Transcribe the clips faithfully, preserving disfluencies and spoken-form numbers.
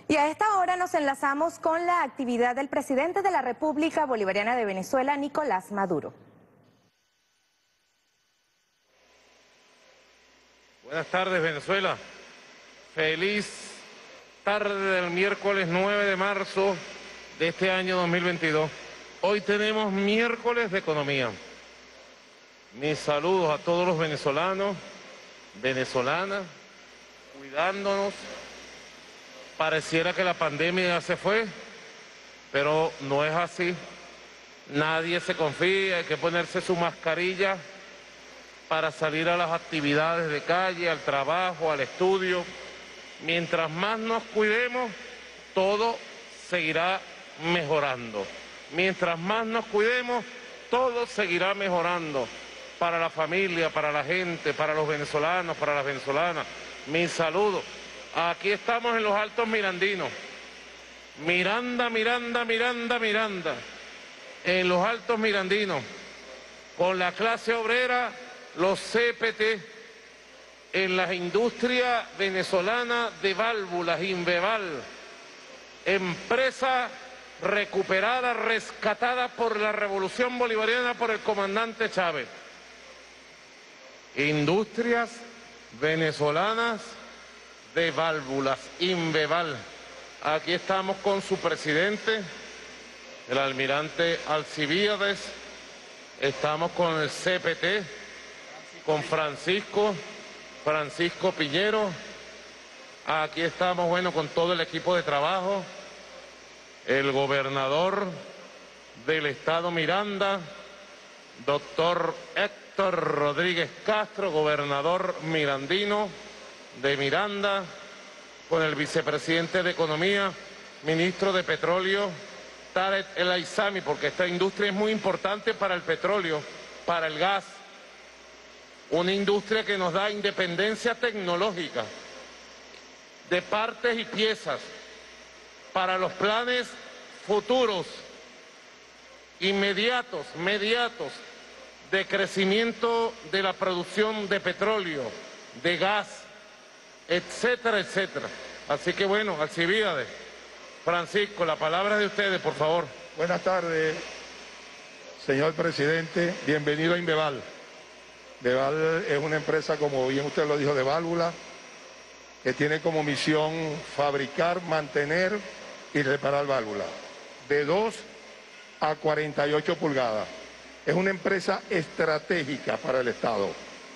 Y a esta hora nos enlazamos con la actividad del presidente de la República Bolivariana de Venezuela, Nicolás Maduro. Buenas tardes, Venezuela. Feliz tarde del miércoles nueve de marzo de este año dos mil veintidós. Hoy tenemos miércoles de economía. Mis saludos a todos los venezolanos, venezolanas, cuidándonos. Pareciera que la pandemia ya se fue, pero no es así. Nadie se confía, hay que ponerse su mascarilla para salir a las actividades de calle, al trabajo, al estudio. Mientras más nos cuidemos, todo seguirá mejorando. Mientras más nos cuidemos, todo seguirá mejorando para la familia, para la gente, para los venezolanos, para las venezolanas. Mi saludo. Aquí estamos en los Altos Mirandinos. Miranda, Miranda, Miranda, Miranda. En los Altos Mirandinos, con la clase obrera, los C P T, en la industria venezolana de válvulas, Inveval, empresa recuperada, rescatada por la Revolución Bolivariana, por el comandante Chávez. Industrias venezolanas de válvulas, Inveval. Aquí estamos con su presidente, el almirante Alcibíades. Estamos con el C P T, con Francisco, Francisco Piñero. Aquí estamos, bueno, con todo el equipo de trabajo. El gobernador del estado Miranda, doctor Héctor Rodríguez Castro, gobernador mirandino de Miranda, con el vicepresidente de Economía, ministro de Petróleo, Tarek El Aizami, porque esta industria es muy importante para el petróleo, para el gas, una industria que nos da independencia tecnológica de partes y piezas para los planes futuros, inmediatos, mediatos, de crecimiento de la producción de petróleo, de gas, etcétera, etcétera. Así que bueno, Alcibíades, Francisco, la palabra es de ustedes, por favor. Buenas tardes, señor presidente. Bienvenido a Inveval. Inveval es una empresa, como bien usted lo dijo, de válvulas, que tiene como misión fabricar, mantener y reparar válvulas, de dos a cuarenta y ocho pulgadas. Es una empresa estratégica para el Estado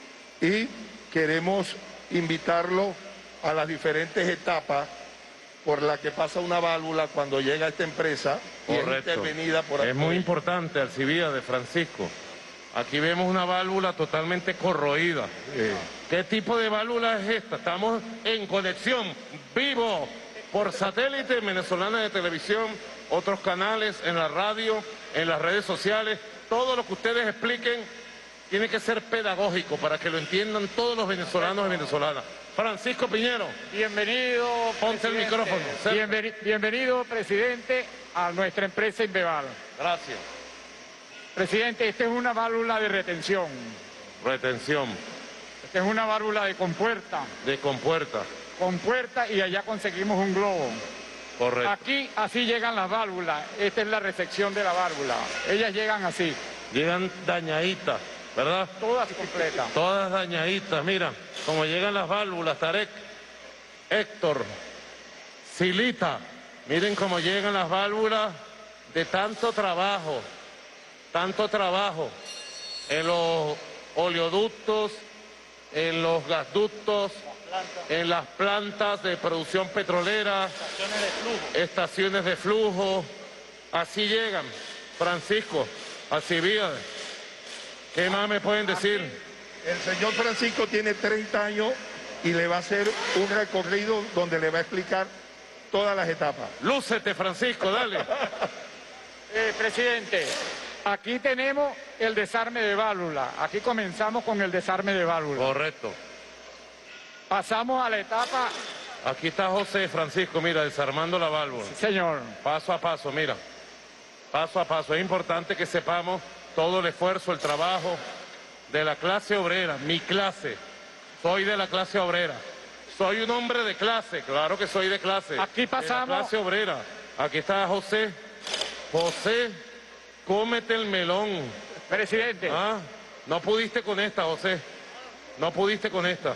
y queremos invitarlo a las diferentes etapas por las que pasa una válvula cuando llega a esta empresa y es intervenida por... Es muy importante, Alcibíades, Francisco. Aquí vemos una válvula totalmente corroída. Sí. ¿Qué tipo de válvula es esta? Estamos en conexión vivo por satélite, Venezolana de Televisión, otros canales, en la radio, en las redes sociales. Todo lo que ustedes expliquen tiene que ser pedagógico para que lo entiendan todos los venezolanos y venezolanas. Francisco Piñero. Bienvenido, ponte el micrófono. Bienveni bienvenido, presidente, a nuestra empresa Inveval. Gracias. Presidente, esta es una válvula de retención. Retención. Esta es una válvula de compuerta. De compuerta. Compuerta y allá conseguimos un globo. Correcto. Aquí así llegan las válvulas. Esta es la recepción de la válvula. Ellas llegan así. Llegan dañaditas, ¿verdad? Todas completas. Todas dañaditas, mira, como llegan las válvulas, Tarek, Héctor, Silita, miren cómo llegan las válvulas de tanto trabajo, tanto trabajo en los oleoductos, en los gasductos, en las plantas de producción petrolera, estaciones de flujo, estaciones de flujo, así llegan. Francisco, Alcibíades, ¿qué más me pueden decir? El señor Francisco tiene treinta años y le va a hacer un recorrido donde le va a explicar todas las etapas. Lúcete, Francisco, dale. eh, presidente, aquí tenemos el desarme de válvula. Aquí comenzamos con el desarme de válvula. Correcto. Pasamos a la etapa... Aquí está José Francisco, mira, desarmando la válvula. Sí, señor. Paso a paso, mira. Paso a paso. Es importante que sepamos todo el esfuerzo, el trabajo de la clase obrera, mi clase. Soy de la clase obrera. Soy un hombre de clase, claro que soy de clase. Aquí pasamos- De la clase obrera. Aquí está José. José, cómete el melón. Presidente, Ah, no pudiste con esta, José. No pudiste con esta.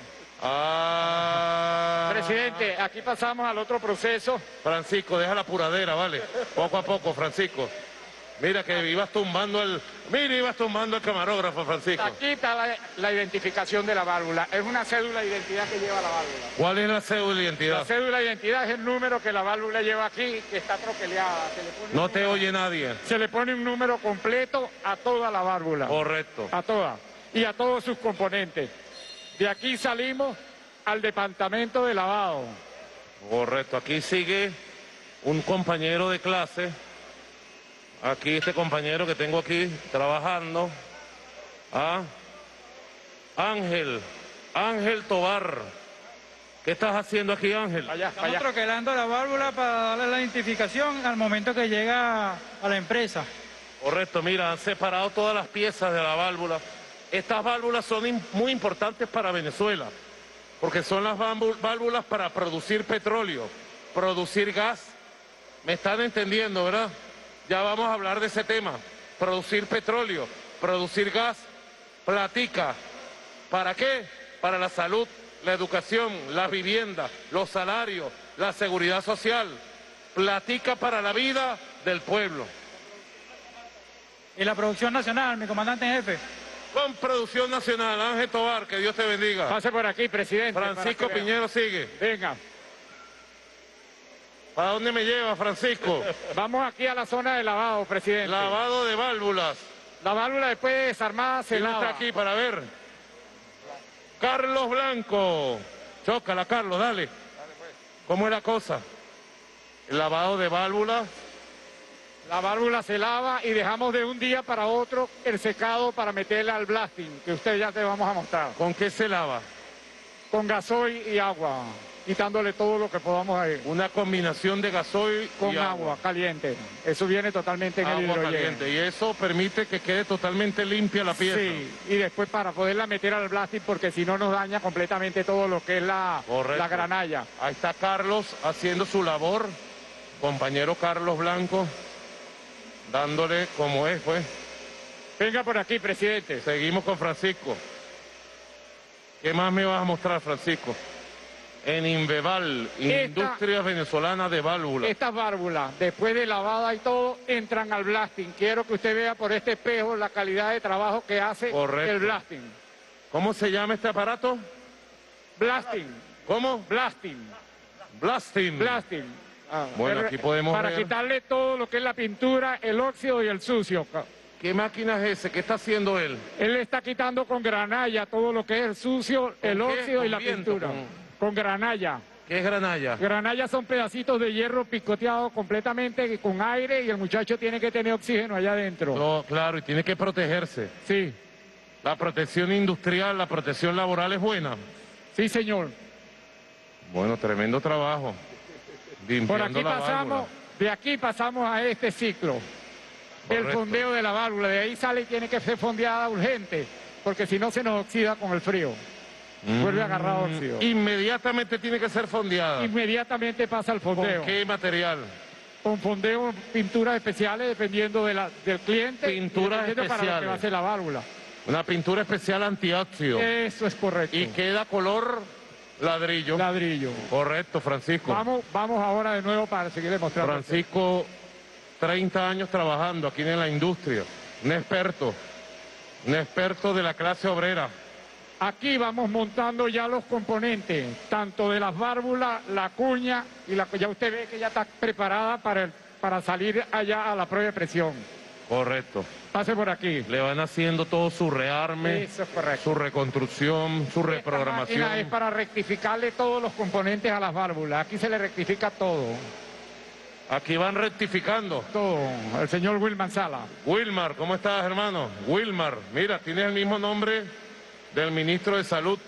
Ah. presidente, aquí pasamos al otro proceso. Francisco, deja la puradera, ¿vale? Poco a poco, Francisco. Mira que ibas tumbando el... Mira, ibas tumbando el camarógrafo, Francisco. Aquí está la, la identificación de la válvula. Es una cédula de identidad que lleva la válvula. ¿Cuál es la cédula de La identidad? cédula de identidad es el número que la válvula lleva aquí, que está troqueleada. Se le pone No un te número- oye nadie. Se le pone un número completo a toda la válvula. Correcto. A toda. Y a todos sus componentes. De aquí salimos al departamento de lavado. Correcto. Aquí sigue un compañero de clase. Aquí este compañero que tengo aquí trabajando. Ah. Ángel. Ángel Tobar. ¿Qué estás haciendo aquí, Ángel? Allá, Estamos allá. troquelando la válvula para darle la identificación al momento que llega a la empresa. Correcto, mira, han separado todas las piezas de la válvula. Estas válvulas son im- muy importantes para Venezuela, porque son las válvu- válvulas para producir petróleo, producir gas. ¿Me están entendiendo, verdad? Ya vamos a hablar de ese tema. Producir petróleo, producir gas, platica. ¿Para qué? Para la salud, la educación, las viviendas, los salarios, la seguridad social. Platica para la vida del pueblo. Y la producción nacional, mi comandante en jefe. Con Producción Nacional, Ángel Tobar, que Dios te bendiga. Pase por aquí, presidente. Francisco para que vea. Piñero sigue. Venga, ¿Para dónde me lleva, Francisco? vamos aquí a la zona de lavado, presidente. Lavado de válvulas. La válvula después de desarmada se ¿Quién lava. está aquí para ver? Carlos Blanco. Chócala, Carlos, dale. ¿Cómo es la cosa? El lavado de válvulas. La válvula se lava y dejamos de un día para otro el secado para meterla al blasting, que usted ya te vamos a mostrar. ¿Con qué se lava? Con gasoil y agua, quitándole todo lo que podamos ahí. Una combinación de gasoil Con y agua. caliente. Eso viene totalmente en el Agua hidrogel. caliente. Y eso permite que quede totalmente limpia la pieza. Sí, y después para poderla meter al blasting, porque si no nos daña completamente todo lo que es la, Correcto. la granalla. Ahí está Carlos haciendo su labor. Compañero Carlos Blanco. Dándole como es, pues. Venga por aquí, presidente. Seguimos con Francisco. ¿Qué más me vas a mostrar, Francisco? En Inveval, Industria Venezolana de Válvulas. Estas válvulas, después de lavada y todo, entran al blasting. Quiero que usted vea por este espejo la calidad de trabajo que hace Correcto. el blasting. ¿Cómo se llama este aparato? Blasting, ¿Cómo? blasting, Blasting. blasting. Ah, Bueno, pero, aquí podemos Para ver- quitarle todo lo que es la pintura, el óxido y el sucio. ¿Qué máquina es ese? ¿Qué está haciendo él? Él le está quitando con granalla todo lo que es el sucio, el qué? óxido y ¿Con la viento? pintura. ¿Con- Con granalla. ¿Qué es granalla? Granalla son pedacitos de hierro picoteados completamente con aire y el muchacho tiene que tener oxígeno allá adentro. No, claro, y tiene que protegerse. Sí, La protección industrial, la protección laboral es buena. sí, señor. Bueno, tremendo trabajo. Por Limpiando aquí la pasamos, válvula. de aquí pasamos a este ciclo. El Correcto. fondeo de la válvula, de ahí sale y tiene que ser fondeada urgente, porque si no se nos oxida con el frío. Vuelve a agarrar óxido. Mm, Inmediatamente tiene que ser fondeada. Inmediatamente pasa al fondeo. ¿Con qué material? Con fondeo, pinturas especiales dependiendo de la, del cliente. y Pinturas dependiendo para lo que especiales. va a ser la válvula. Una pintura especial antióxido. Eso es correcto. Y queda color ladrillo. Ladrillo. Correcto, Francisco. Vamos, vamos ahora de nuevo para seguir demostrando. Francisco, treinta años trabajando aquí en la industria. Un experto. Un experto de la clase obrera. Aquí vamos montando ya los componentes, tanto de las válvulas, la cuña, y la, ya usted ve que ya está preparada para, el- para salir allá a la prueba de presión. Correcto. Pase por aquí. Le van haciendo todo su rearme, Eso es correcto. su reconstrucción, su Esta reprogramación. máquina es para rectificarle todos los componentes a las válvulas. Aquí se le rectifica todo, Aquí van rectificando. todo. El señor Wilman Sala. Wilmar, ¿cómo estás, hermano? Wilmar, mira, tienes el mismo nombre del ministro de Salud,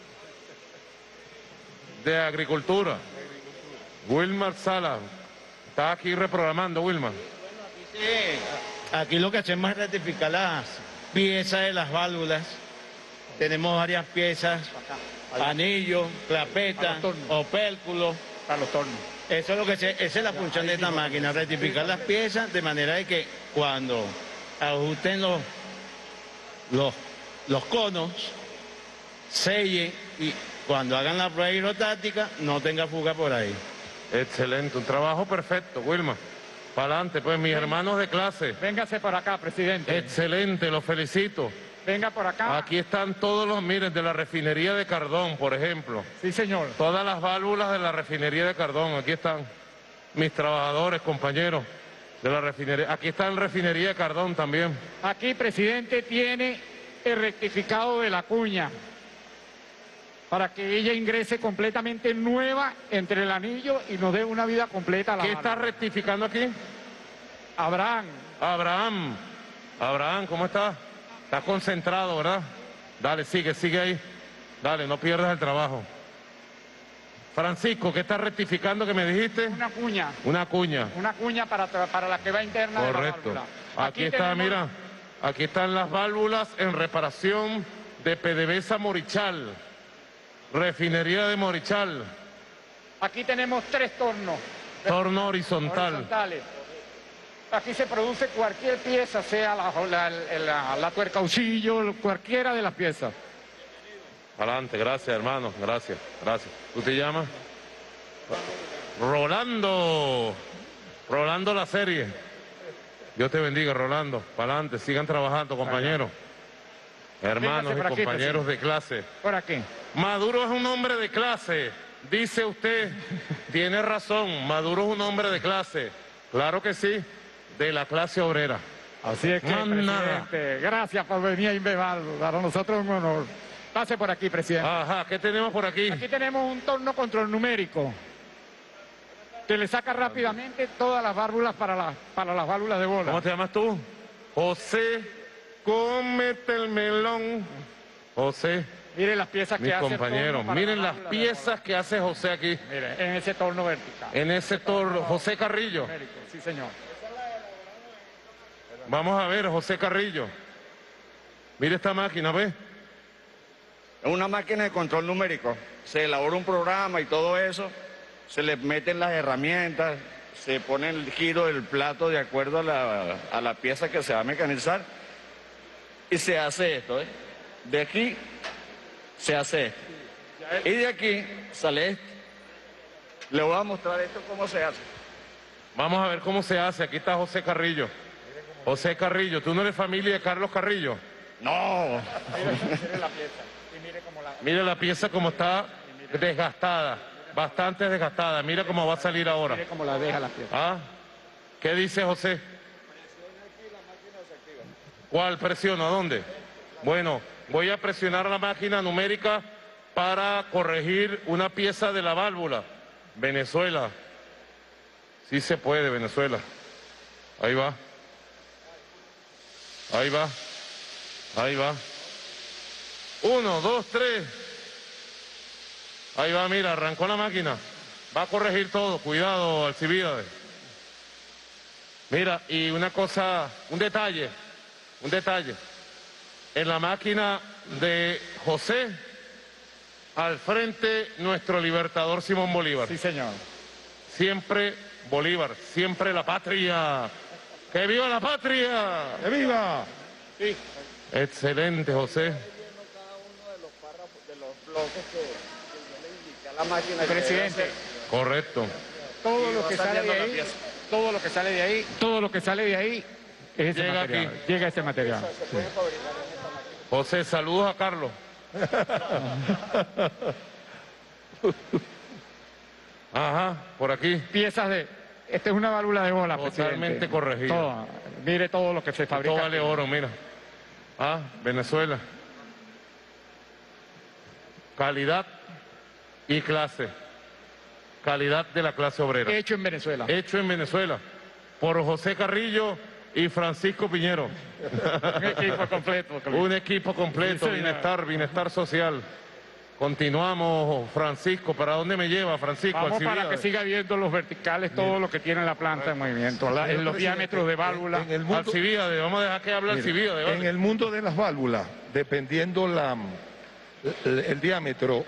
de Agricultura. Wilmar Sala. Estás aquí reprogramando, Wilmar. Aquí lo que hacemos es rectificar las piezas de las válvulas. Tenemos varias piezas anillos, clapetas, opérculos. Para los tornos. Eso es lo que se, esa es la función de esta máquina, rectificar las piezas de manera de que cuando ajusten los, los, los conos, sellen y cuando hagan la prueba hidrotáctica no tenga fuga por ahí. Excelente, un trabajo perfecto, Wilma. Para adelante, pues mis hermanos de clase. Véngase por acá, presidente. Excelente, los felicito. Venga por acá. Aquí están todos los, miren, de la refinería de Cardón, por ejemplo. Sí, señor. Todas las válvulas de la refinería de Cardón, aquí están mis trabajadores, compañeros de la refinería. Aquí está en refinería de Cardón también. Aquí, presidente, tiene el rectificado de la cuña para que ella ingrese completamente nueva entre el anillo y nos dé una vida completa a la ¿Qué está válvula. rectificando aquí? Abraham. Abraham. Abraham, ¿cómo estás? Estás concentrado, ¿verdad? Dale, sigue, sigue ahí. Dale, no pierdas el trabajo. Francisco, ¿qué estás rectificando que me dijiste? Una cuña. Una cuña. Una cuña para, para la que va interna de la Correcto. válvula. Aquí, está, tenemos- mira. Aquí están las válvulas en reparación de PDVSA Morichal. Refinería de Morichal. Aquí tenemos tres tornos. Torno horizontal. horizontales. Aquí se produce cualquier pieza, sea la, la, la, la tuerca auxilio, cualquiera de las piezas. Adelante, gracias, hermano. Gracias, gracias. ¿Tú te llamas? Rolando. Rolando la serie. Dios te bendiga, Rolando. Para adelante, sigan trabajando, compañeros. Hermanos Véngase y por aquí, compañeros de clase. Por aquí. Maduro es un hombre de clase, dice usted. Tiene razón, Maduro es un hombre de clase. Claro que sí, de la clase obrera. Así es que, Más nada. presidente, gracias por venir a Inveval. Para nosotros es un honor. Pase por aquí, presidente. Ajá, ¿qué tenemos por aquí? Aquí tenemos un torno control numérico que le saca rápidamente todas las válvulas para, la, para las válvulas de bola. ¿Cómo te llamas tú? José, cómete el melón. José, Mire las piezas mis que hace el compañeros, torno para miren la las válvula de piezas que hace José aquí, bola. Mire, en ese torno vertical. en ese torno. José Carrillo. Numérico, sí, señor. Vamos a ver, José Carrillo. Mire esta máquina, ¿ves? Es una máquina de control numérico. Se elabora un programa y todo eso, se le meten las herramientas, se pone el giro del plato de acuerdo a la, a la pieza que se va a mecanizar y se hace esto. ¿eh? De aquí se hace esto. Y de aquí sale esto. Le voy a mostrar esto cómo se hace. Vamos a ver cómo se hace. Aquí está José Carrillo. José Carrillo, ¿tú no eres familia de Carlos Carrillo? No, Mire la pieza. Y mire cómo la... Mira la pieza como está desgastada, bastante desgastada. Mira cómo va a salir ahora. Mire cómo la deja la pieza. ¿Ah? ¿Qué dice José? ¿Cuál presiono? ¿A dónde? Bueno, voy a presionar la máquina numérica para corregir una pieza de la válvula. Venezuela. Sí se puede, Venezuela. Ahí va. Ahí va. Ahí va. Uno, dos, tres. Ahí va, mira, arrancó la máquina. Va a corregir todo. Cuidado, Alcibiades. Mira, y una cosa, un detalle, un detalle. En la máquina de José, al frente, nuestro libertador Simón Bolívar. Sí, señor. Siempre Bolívar, siempre la patria. ¡Que viva la patria! ¡Que viva! Sí. Excelente, José. Presidente, Correcto. todo Y lo va que sale saliendo de la ahí, pieza. todo lo que sale de ahí, todo lo que sale de ahí es ese Llega material. aquí. Llega ese material. Sí. José, saludos a Carlos. Ajá, por aquí. Piezas de... Esta es una válvula de bola, Totalmente presidente. corregida. Todo. Mire todo lo que se fabrica. Todo vale aquí. oro, mira. Ah, Venezuela. Calidad y clase. Calidad de la clase obrera. Hecho en Venezuela. Hecho en Venezuela por José Carrillo y Francisco Piñero. Un equipo completo. Un equipo completo, Sí, señor. bienestar, bienestar social. Continuamos, Francisco. ¿Para dónde me lleva, Francisco? Vamos para que Alcibiades. siga viendo los verticales, todo lo que tiene la planta en movimiento, la- en los diámetros de válvula. En el mundo, Alcibiades, vamos a dejar que hable mira, Alcibiades, ¿vale? en el mundo de las válvulas, dependiendo la, el, el diámetro,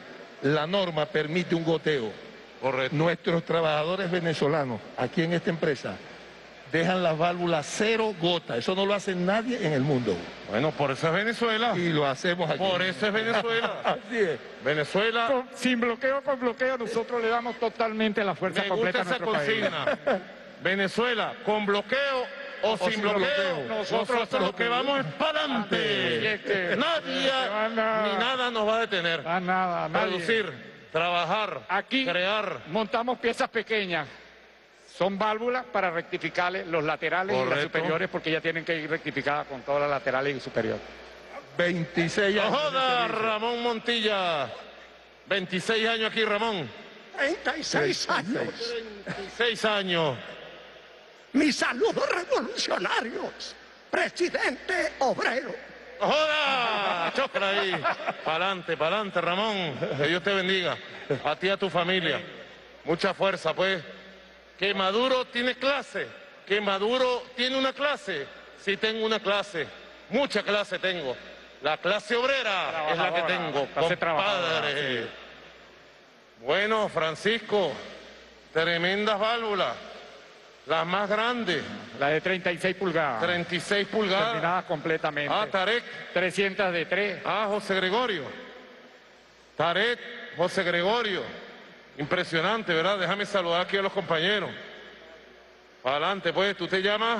la norma permite un goteo. Correcto. Nuestros trabajadores venezolanos aquí en esta empresa dejan las válvulas cero gota. Eso no lo hace nadie en el mundo. Bueno, por eso es Venezuela. Y lo hacemos aquí. Por eso es Venezuela. Así es. Venezuela. Con- sin bloqueo, con bloqueo, nosotros le damos totalmente la fuerza Me completa gusta a esa nuestro país. consigna. Venezuela, con bloqueo o, sin sin bloqueo. bloqueo. Nosotros, Nosotros lo que vamos es para adelante. Y es que- Nadie Anda. ni nada nos va a detener. Ah, nada, nadie. Producir, trabajar, Aquí crear. montamos piezas pequeñas. Son válvulas para rectificarle los laterales y las Correcto. superiores porque ya tienen que ir rectificadas con todas las laterales y superiores. veintiséis ¡No años. de joda, servicio. Ramón Montilla! veintiséis años aquí, Ramón. treinta y seis años. veintiséis años. Mis saludos revolucionarios. Presidente obrero. ¡No joda! ¡Chócala ahí! Pa'lante, pa'lante, Ramón. Que Dios te bendiga. A ti y a tu familia. Mucha fuerza, pues. Que Maduro tiene clase. Que Maduro tiene una clase. Sí tengo una clase. Mucha clase tengo. La clase obrera es la que Trabajadora, tengo, clase trabajadora, compadre. sí. Bueno, Francisco, tremendas válvulas. Las más grandes, La de treinta y seis pulgadas. treinta y seis pulgadas. Terminadas completamente. Ah, Tarek. trescientas de tres. Ah, José Gregorio. Tarek, José Gregorio. Impresionante, ¿verdad? Déjame saludar aquí a los compañeros. Adelante, pues, ¿tú te llamas?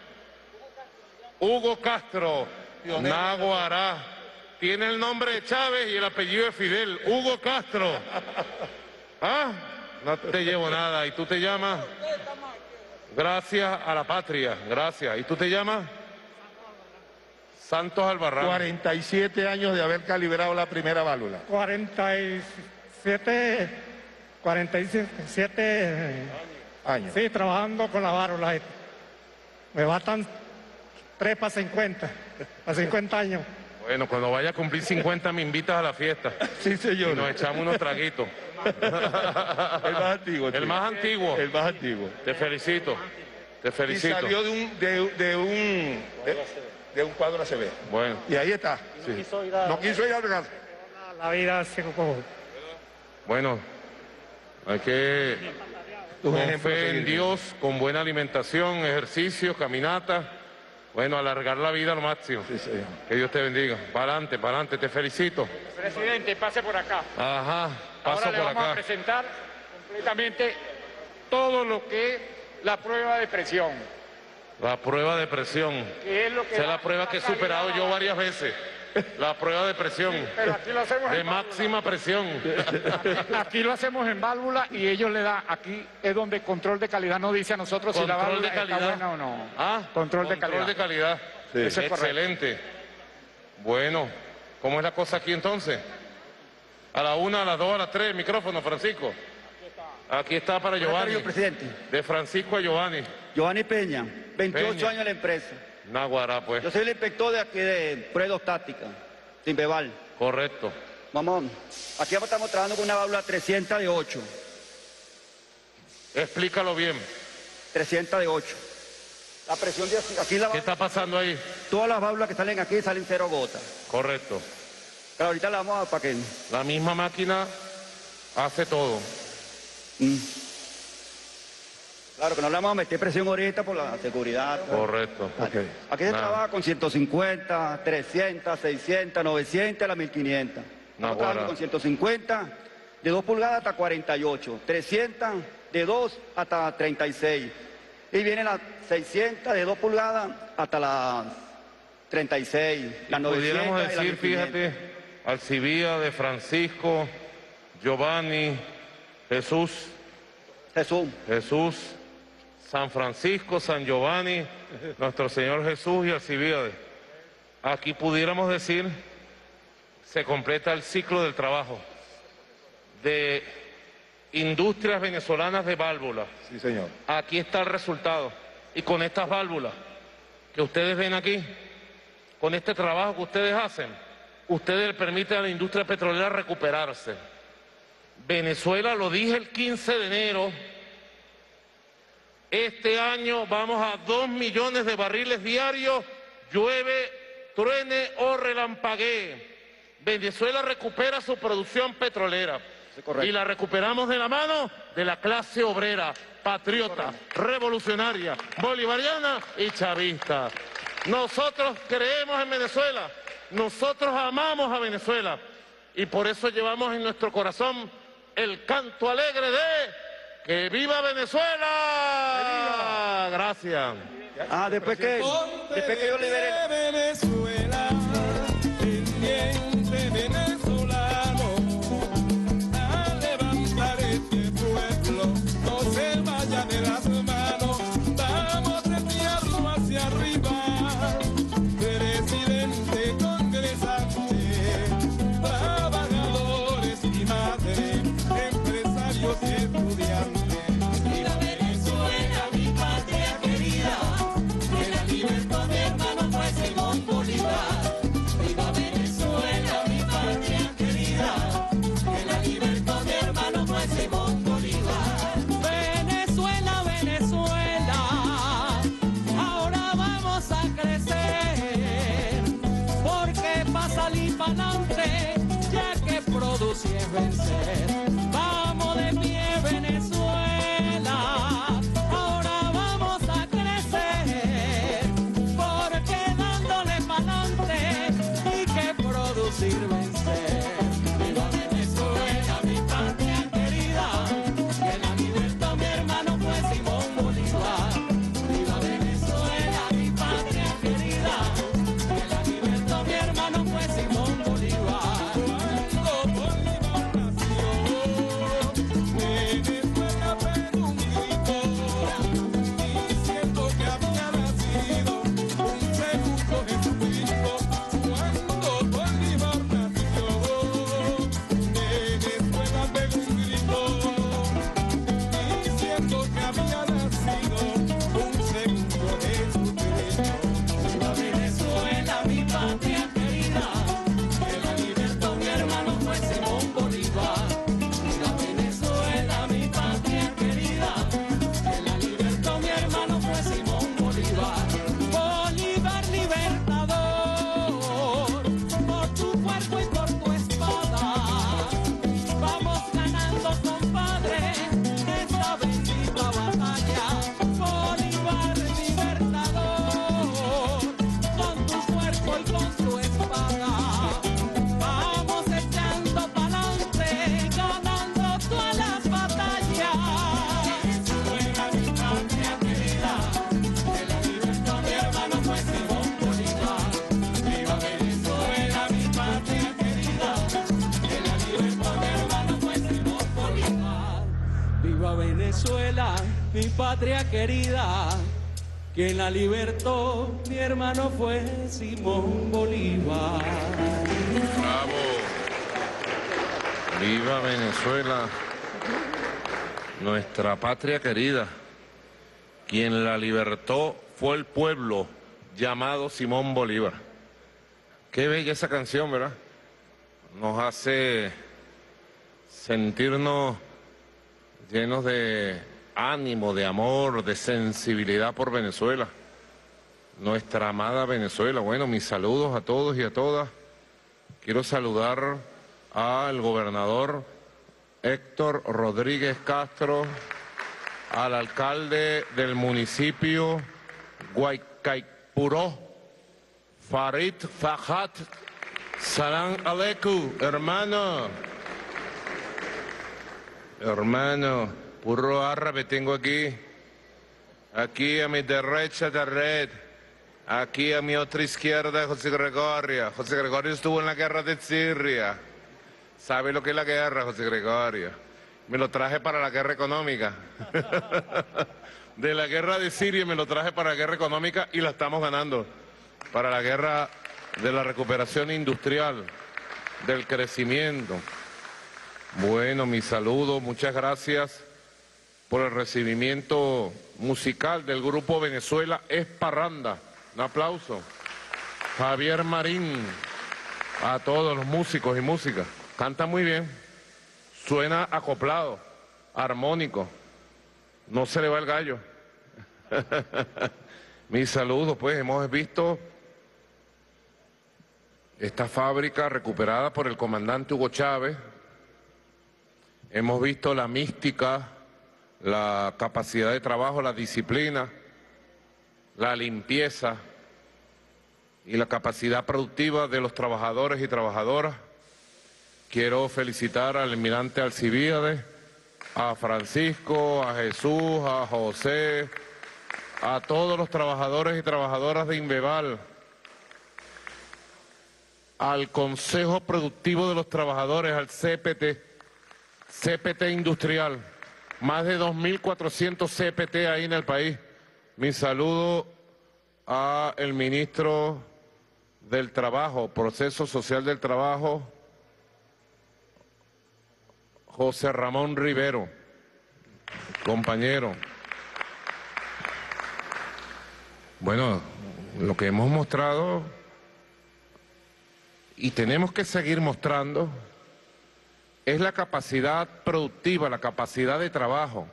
Hugo Castro. Naguará. Tiene el nombre de Chávez y el apellido de Fidel. Hugo Castro. ¿Ah? No te llevo nada. ¿Y tú te llamas? Gracias a la patria. Gracias. ¿Y tú te llamas? Santos Albarrán. cuarenta y siete años de haber calibrado la primera válvula. cuarenta y siete, cuarenta y siete, Años. sí, trabajando con la válvula. Me bastan tres para cincuenta, para cincuenta años. Bueno, cuando vaya a cumplir cincuenta me invitas a la fiesta. Sí, Y señor. nos echamos unos traguitos. El más antiguo. El sí. más antiguo. El más antiguo. Te felicito. Te Y felicito. salió de un, de, de un, de, de un cuadro A C B. Bueno, Y ahí está. Sí. No quiso ir a la casa. La vida así como... bueno. Hay que, Un con ejemplo a fe en seguir. Dios, con buena alimentación, ejercicio, caminata. Bueno, alargar la vida al máximo. Sí, señor. Que Dios te bendiga. Para adelante, para adelante. Te felicito. Presidente, pase por acá. Ajá. Paso Ahora le por vamos a acá. presentar completamente todo lo que es la prueba de presión, La prueba de presión. que es lo que... Esa es da la prueba que he calidad superado a la yo válvula. varias veces. La prueba de presión. Pero aquí lo hacemos De en válvula. máxima presión. Aquí lo hacemos en válvula y ellos le dan, aquí es donde control de calidad nos dice a nosotros si la Control válvula de calidad. está buena o no. Ah, Control de calidad. de calidad. Sí. Eso es correcto. Excelente. Bueno, ¿cómo es la cosa aquí entonces? A la una, a las dos, a las tres, micrófono, Francisco. Aquí está para Giovanni. Secretario, presidente. De Francisco a Giovanni. Giovanni Peña, veintiocho Peña. años en la empresa. Naguará, pues. Yo soy el inspector de aquí de pruebas tácticas, de Inveval. Correcto. Vamos, aquí estamos trabajando con una válvula trescientos de ocho. Explícalo bien. trescientos de ocho. La presión de aquí, aquí la ¿Qué válvula, está pasando ahí? todas las válvulas que salen aquí salen cero gotas. Correcto. Pero ahorita la vamos a para que. La misma máquina hace todo. Mm. Claro que no le vamos a meter presión ahorita por la seguridad. Correcto. Aquí se Nada. trabaja con ciento cincuenta, trescientos, seiscientos, novecientos, la mil quinientos. No, Estamos trabajando bueno. con ciento cincuenta, de dos pulgadas hasta cuarenta y ocho, trescientos, de dos hasta treinta y seis. Y vienen las seiscientos, de dos pulgadas hasta las treinta y seis, las novecientos Pudiéramos y las decir, mil quinientos. fíjate, Alcibía, de Francisco, Giovanni, Jesús, Jesús. Jesús, San Francisco, San Giovanni, nuestro Señor Jesús y Alcibíades. Aquí pudiéramos decir, se completa el ciclo del trabajo de industrias venezolanas de válvulas. Sí, señor. Aquí está el resultado. Y con estas válvulas que ustedes ven aquí, con este trabajo que ustedes hacen, ustedes le permiten a la industria petrolera recuperarse. Venezuela, lo dije el quince de enero, este año vamos a dos millones de barriles diarios, llueve, truene o relampaguee. Venezuela recupera su producción petrolera. Sí, correcto. Y la recuperamos de la mano de la clase obrera, patriota, revolucionaria, bolivariana y chavista. Nosotros creemos en Venezuela, nosotros amamos a Venezuela y por eso llevamos en nuestro corazón el canto alegre de ¡Que viva Venezuela! ¡Que viva! Gracias. Ah, después que, después que yo libere... Venezuela, pendiente venezolano, a levantar este pueblo, no se vaya de las manos, vamos a enviarlo hacia arriba, presidente, congresante, trabajadores y madres, empresarios y estudiantes. Viva Venezuela, mi patria querida, que la libertad mi hermano fue Simón Bolívar. Viva Venezuela, mi patria querida, que la libertad mi hermano fue Simón Bolívar. Venezuela, Venezuela, ahora vamos a crecer, porque para salir para adelante ya que producir es vencer. Vamos de pie, Venezuela, ahora vamos a crecer, porque dándole para adelante hay que producir vencer. Viva Venezuela, mi patria querida, que la libertad mi hermano fue Simón Bolívar. Viva Venezuela, mi patria querida, que la libertad mi hermano fue Simón Bolívar. Cuando Bolívar nació, Venezuela pegó un grito, diciendo que había nacido un segundo Jesucristo. Cuando Bolívar nació, Venezuela pegó un grito, diciendo que había nacido un segundo Jesucristo. Viva Venezuela, mi patria querida, que la libertad mi hermano fue Simón Bolívar. Viva Venezuela, mi patria querida, que la libertad mi hermano fue Simón Bolívar. Bolívar libertador, por tu cuerpo y por tu espada, vamos ganando, compadre, esta bendita batalla. Bolívar libertador, con tu cuerpo y con tu espada, vamos echando pa'lante, ganando todas las batallas. Venezuela, mi patria querida, que la libertad mi hermano fue Simón Bolívar. Viva Venezuela, mi patria querida, que la libertad mi hermano fue Simón Bolívar. Viva Venezuela, mi patria querida, que la libertó mi hermano fue Simón Bolívar. Bravo. Viva Venezuela, nuestra patria querida. Quien la libertó fue el pueblo llamado Simón Bolívar. Qué bella esa canción, ¿verdad? Nos hace sentirnos llenos de ánimo, de amor, de sensibilidad por Venezuela. Nuestra amada Venezuela. Bueno, mis saludos a todos y a todas. Quiero saludar al gobernador Héctor Rodríguez Castro, al alcalde del municipio Guaycaipuro, Farid Fajat. Salam aleikum, hermano. Hermano, puro árabe tengo aquí. Aquí a mi derecha de red. Aquí a mi otra izquierda, José Gregorio. José Gregorio estuvo en la guerra de Siria. ¿Sabe lo que es la guerra, José Gregorio? Me lo traje para la guerra económica. De la guerra de Siria me lo traje para la guerra económica y la estamos ganando. Para la guerra de la recuperación industrial, del crecimiento. Bueno, mi saludo, muchas gracias por el recibimiento musical del grupo Venezuela es Parranda. Un aplauso. Javier Marín, a todos los músicos y músicas. Canta muy bien, suena acoplado, armónico, no se le va el gallo. Mis saludos, pues hemos visto esta fábrica recuperada por el comandante Hugo Chávez. Hemos visto la mística, la capacidad de trabajo, la disciplina, la limpieza y la capacidad productiva de los trabajadores y trabajadoras. Quiero felicitar al almirante Alcibíades, a Francisco, a Jesús, a José, a todos los trabajadores y trabajadoras de Inveval, al Consejo Productivo de los Trabajadores, al C P T, C P T Industrial, más de dos mil cuatrocientos C P T ahí en el país. Mi saludo al ministro del Trabajo, Proceso Social del Trabajo, José Ramón Rivero, compañero. Bueno, lo que hemos mostrado y tenemos que seguir mostrando es la capacidad productiva, la capacidad de trabajo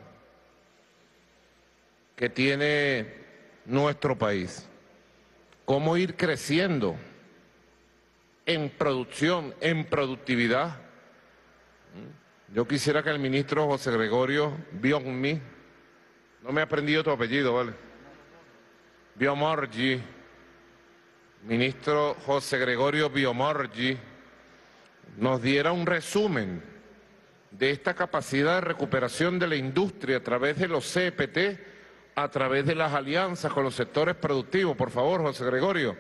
que tiene nuestro país. Cómo ir creciendo en producción, en productividad. Yo quisiera que el ministro José Gregorio Biomorgi, no me he aprendido tu apellido, ¿vale? Biomorgi, ministro José Gregorio Biomorgi, nos diera un resumen de esta capacidad de recuperación de la industria a través de los C P T, a través de las alianzas con los sectores productivos. Por favor, José Gregorio.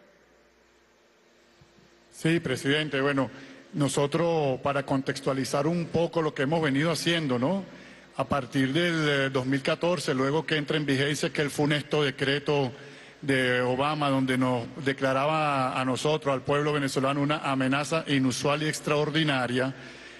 Sí, presidente. Bueno, nosotros, para contextualizar un poco lo que hemos venido haciendo, ¿no? A partir del dos mil catorce, luego que entra en vigencia que el funesto decreto de Obama, donde nos declaraba a nosotros, al pueblo venezolano, una amenaza inusual y extraordinaria,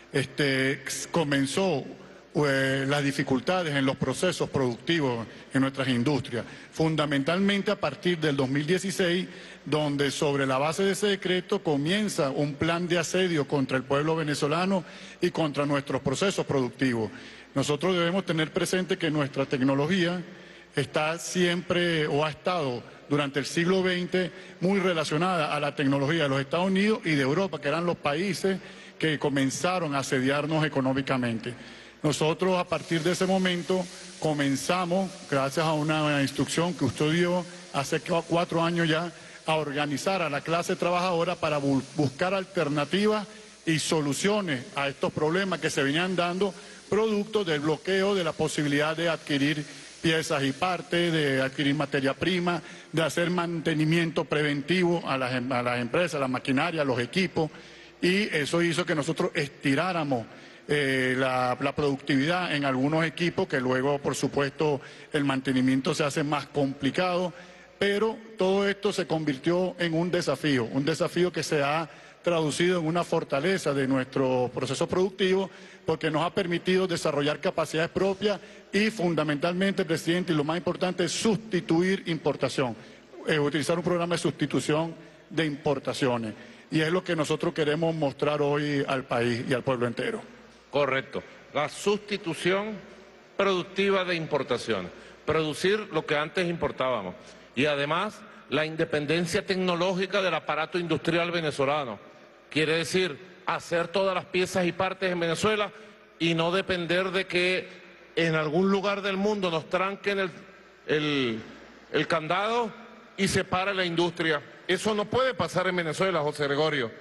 este, comenzó eh, las dificultades en los procesos productivos en nuestras industrias, fundamentalmente a partir del dos mil dieciséis, donde sobre la base de ese decreto comienza un plan de asedio contra el pueblo venezolano y contra nuestros procesos productivos. Nosotros debemos tener presente que nuestra tecnología está siempre o ha estado durante el siglo veinte muy relacionada a la tecnología de los Estados Unidos y de Europa, que eran los países que comenzaron a asediarnos económicamente. Nosotros a partir de ese momento comenzamos, gracias a una instrucción que usted dio hace cuatro años ya, a organizar a la clase trabajadora para bu- buscar alternativas y soluciones a estos problemas que se venían dando producto del bloqueo de la posibilidad de adquirir piezas y partes, de adquirir materia prima, de hacer mantenimiento preventivo a las, a las empresas, a la maquinaria, a los equipos, y eso hizo que nosotros estiráramos eh, la, la productividad en algunos equipos, que luego, por supuesto, el mantenimiento se hace más complicado, pero todo esto se convirtió en un desafío, un desafío que se ha traducido en una fortaleza de nuestro proceso productivo, porque nos ha permitido desarrollar capacidades propias y fundamentalmente, presidente, y lo más importante, sustituir importación, eh, utilizar un programa de sustitución de importaciones. Y es lo que nosotros queremos mostrar hoy al país y al pueblo entero. Correcto. La sustitución productiva de importaciones. Producir lo que antes importábamos. Y además, la independencia tecnológica del aparato industrial venezolano. Quiere decir, hacer todas las piezas y partes en Venezuela y no depender de que en algún lugar del mundo nos tranquen el, el, el candado y se pare la industria. Eso no puede pasar en Venezuela, José Gregorio.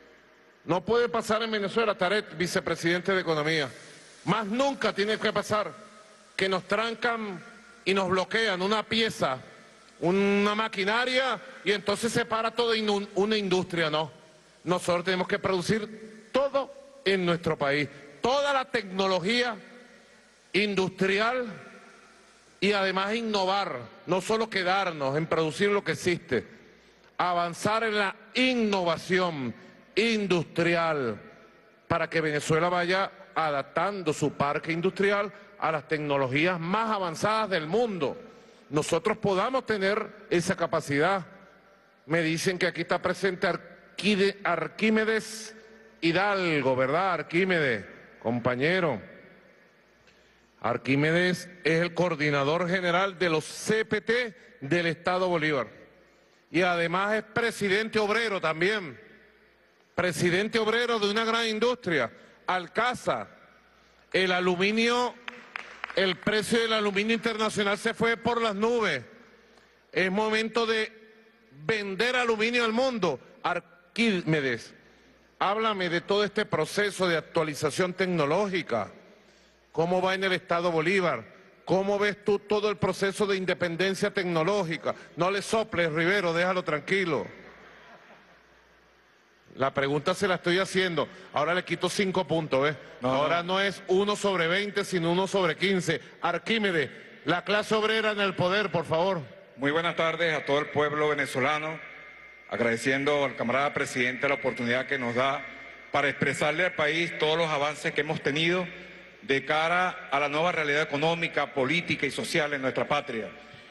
No puede pasar en Venezuela, Taret, vicepresidente de Economía. Más nunca tiene que pasar que nos trancan y nos bloquean una pieza, una maquinaria, y entonces se para toda una industria, no. Nosotros tenemos que producir todo en nuestro país, toda la tecnología industrial y además innovar, no solo quedarnos en producir lo que existe, avanzar en la innovación industrial para que Venezuela vaya adaptando su parque industrial a las tecnologías más avanzadas del mundo. Nosotros podamos tener esa capacidad. Me dicen que aquí está presente Arquide, Arquímedes Hidalgo, ¿verdad, Arquímedes? Compañero. Arquímedes es el coordinador general de los C P T del Estado Bolívar. Y además es presidente obrero también presidente obrero de una gran industria, Alcasa, el aluminio, el precio del aluminio internacional se fue por las nubes. Es momento de vender aluminio al mundo. Arquímedes, háblame de todo este proceso de actualización tecnológica. ¿Cómo va en el Estado Bolívar? ¿Cómo ves tú todo el proceso de independencia tecnológica? No le soples, Rivero, déjalo tranquilo. La pregunta se la estoy haciendo. Ahora le quito cinco puntos, ¿ves? No, Ahora no. no es uno sobre veinte, sino uno sobre quince. Arquímedes, la clase obrera en el poder, por favor. Muy buenas tardes a todo el pueblo venezolano, agradeciendo al camarada presidente la oportunidad que nos da para expresarle al país todos los avances que hemos tenido de cara a la nueva realidad económica, política y social en nuestra patria.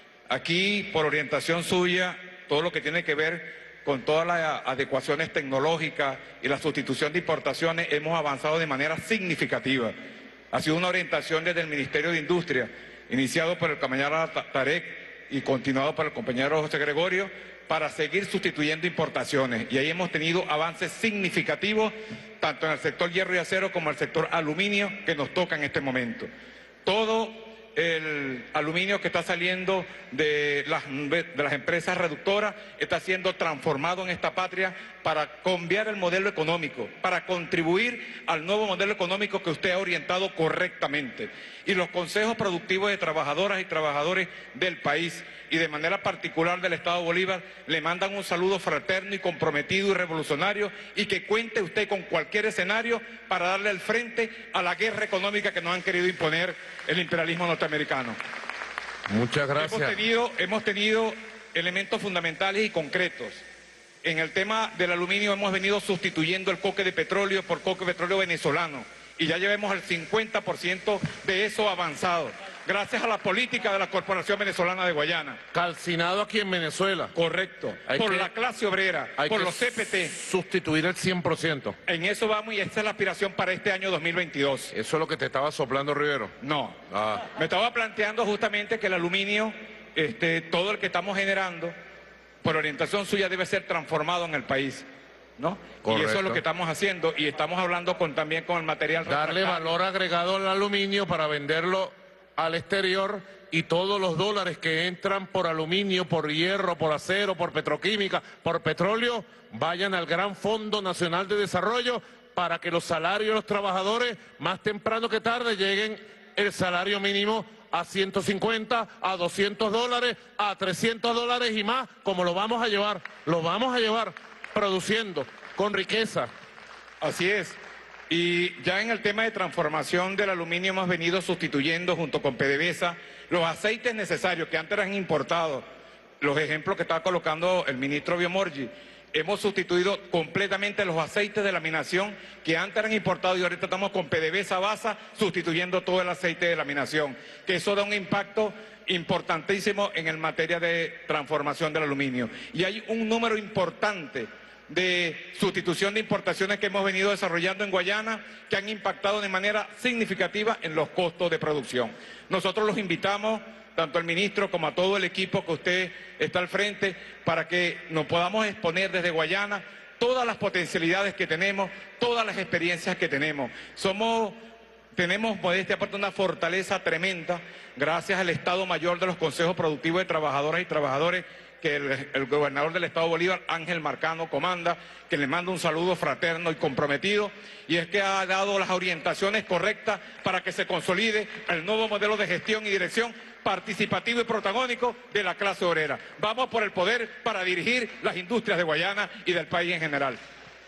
Aquí, por orientación suya, todo lo que tiene que ver con todas las adecuaciones tecnológicas y la sustitución de importaciones, hemos avanzado de manera significativa. Ha sido una orientación desde el Ministerio de Industria, iniciado por el camarada Tarek y continuado por el compañero José Gregorio, para seguir sustituyendo importaciones. Y ahí hemos tenido avances significativos, tanto en el sector hierro y acero como en el sector aluminio, que nos toca en este momento. Todo el aluminio que está saliendo de las, de las empresas reductoras está siendo transformado en esta patria para cambiar el modelo económico, para contribuir al nuevo modelo económico que usted ha orientado correctamente. Y los consejos productivos de trabajadoras y trabajadores del país, y de manera particular del Estado Bolívar, le mandan un saludo fraterno y comprometido y revolucionario, y que cuente usted con cualquier escenario para darle el frente a la guerra económica que nos han querido imponer el imperialismo norteamericano. Muchas gracias. Hemos tenido, hemos tenido elementos fundamentales y concretos. En el tema del aluminio hemos venido sustituyendo el coque de petróleo por coque de petróleo venezolano, y ya llevamos el cincuenta por ciento de eso avanzado, gracias a la política de la Corporación Venezolana de Guayana. Calcinado aquí en Venezuela. Correcto. Hay por que, la clase obrera, por los C P T. Sustituir el cien por ciento. En eso vamos, y esta es la aspiración para este año dos mil veintidós. ¿Eso es lo que te estaba soplando, Rivero? No. Ah. Me estaba planteando justamente que el aluminio, este, todo el que estamos generando, por orientación suya, debe ser transformado en el país, ¿no? Correcto. Y eso es lo que estamos haciendo, y estamos hablando con, también con el material. Darle valor agregado al aluminio para venderlo al exterior, y todos los dólares que entran por aluminio, por hierro, por acero, por petroquímica, por petróleo, vayan al Gran Fondo Nacional de Desarrollo, para que los salarios de los trabajadores, más temprano que tarde, lleguen el salario mínimo a ciento cincuenta, a doscientos dólares, a trescientos dólares y más, como lo vamos a llevar, lo vamos a llevar produciendo con riqueza. Así es. Y ya en el tema de transformación del aluminio hemos venido sustituyendo junto con PDVSA los aceites necesarios que antes eran importados. Los ejemplos que estaba colocando el ministro Biomorgi. Hemos sustituido completamente los aceites de laminación que antes eran importados, y ahorita estamos con PDVSA Basa sustituyendo todo el aceite de laminación. Que eso da un impacto importantísimo en el materia de transformación del aluminio. Y hay un número importante de sustitución de importaciones que hemos venido desarrollando en Guayana, que han impactado de manera significativa en los costos de producción. Nosotros los invitamos, tanto al ministro como a todo el equipo que usted está al frente, para que nos podamos exponer desde Guayana todas las potencialidades que tenemos, todas las experiencias que tenemos. Somos, tenemos, modestia aparte, una fortaleza tremenda, gracias al Estado Mayor de los Consejos Productivos de Trabajadoras y Trabajadores, que el, el gobernador del Estado Bolívar, Ángel Marcano, comanda, que le mando un saludo fraterno y comprometido, y es que ha dado las orientaciones correctas para que se consolide el nuevo modelo de gestión y dirección participativo y protagónico de la clase obrera. Vamos por el poder para dirigir las industrias de Guayana y del país en general.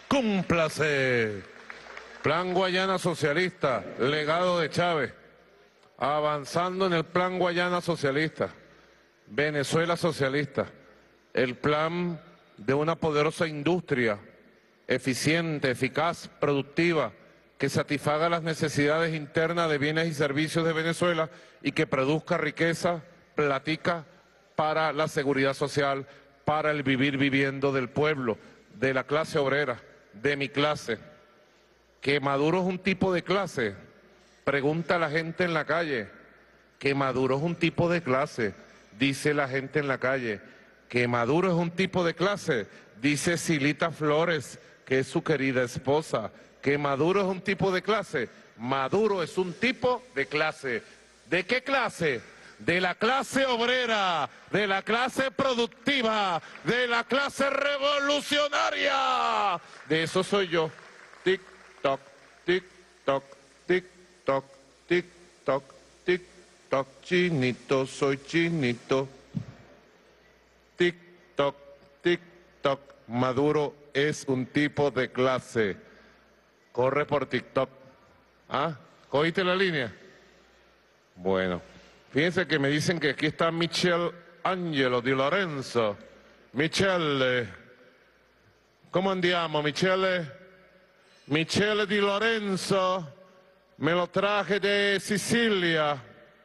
Cúmplase. Plan Guayana Socialista, legado de Chávez, avanzando en el Plan Guayana Socialista, Venezuela Socialista, el plan de una poderosa industria eficiente, eficaz, productiva, que satisfaga las necesidades internas de bienes y servicios de Venezuela y que produzca riqueza, platica para la seguridad social, para el vivir viviendo del pueblo, de la clase obrera, de mi clase. Que Maduro es un tipo de clase, pregunta a la gente en la calle. Que Maduro es un tipo de clase, dice la gente en la calle. Que Maduro es un tipo de clase, dice Silita Flores, que es su querida esposa, que Maduro es un tipo de clase. Maduro es un tipo de clase. ¿De qué clase? De la clase obrera, de la clase productiva, de la clase revolucionaria. De eso soy yo. Tic, toc, tic, toc, tic, toc, tic, toc, tic, toc. Chinito, soy chinito. Tic, toc, tic, toc. Maduro es un tipo de clase. Corre por TikTok. ¿Ah? ¿Cogiste la línea? Bueno. Fíjense que me dicen que aquí está Michelle Angelo Di Lorenzo. Michelle, ¿cómo andiamo, Michelle? Michelle Di Lorenzo, me lo traje de Sicilia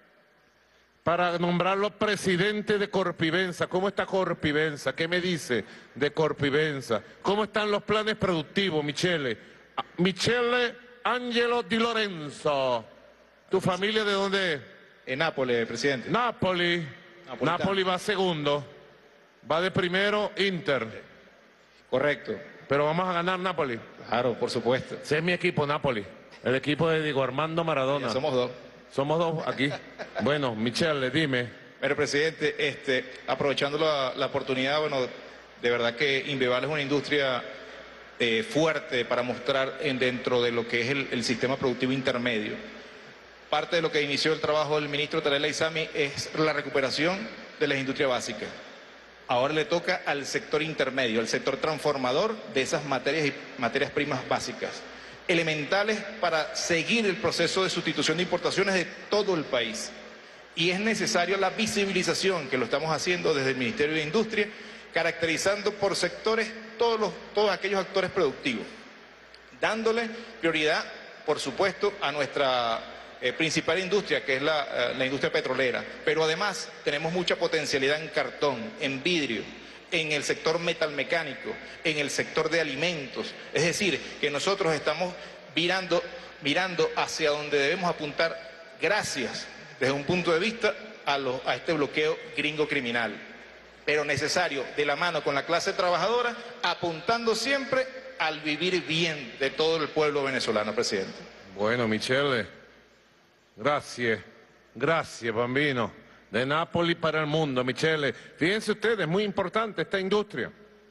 para nombrarlo presidente de Corpivensa. ¿Cómo está Corpivensa? ¿Qué me dice de Corpivensa? ¿Cómo están los planes productivos, Michelle? Michelle Angelo Di Lorenzo. ¿Tu familia de dónde es? En Nápoles, presidente. Napoli. Napolitano. Napoli va segundo. Va de primero Inter. Correcto. Pero vamos a ganar Napoli. Claro, por supuesto. Ese es mi equipo, Napoli. El equipo de Diego Armando Maradona. Ya somos dos. Somos dos aquí. Bueno, Michelle, dime. Bueno, presidente, este, aprovechando la, la oportunidad, bueno, de verdad que Inveval es una industria eh, fuerte para mostrar en, dentro de lo que es el, el sistema productivo intermedio. Parte de lo que inició el trabajo del ministro Tarek Aizami es la recuperación de las industrias básicas. Ahora le toca al sector intermedio, al sector transformador de esas materias y materias primas básicas, elementales para seguir el proceso de sustitución de importaciones de todo el país. Y es necesario la visibilización, que lo estamos haciendo desde el Ministerio de Industria, caracterizando por sectores todos, los, todos aquellos actores productivos, dándole prioridad, por supuesto, a nuestra Eh, principal industria, que es la, eh, la industria petrolera, pero además tenemos mucha potencialidad en cartón, en vidrio, en el sector metalmecánico, en el sector de alimentos. Es decir, que nosotros estamos mirando, mirando hacia donde debemos apuntar gracias, desde un punto de vista, a, lo, a este bloqueo gringo criminal, pero necesario de la mano con la clase trabajadora, apuntando siempre al vivir bien de todo el pueblo venezolano, presidente. Bueno, Michelle. Gracias, gracias, bambino. De Nápoles para el mundo, Michele. Fíjense ustedes, muy importante esta industria.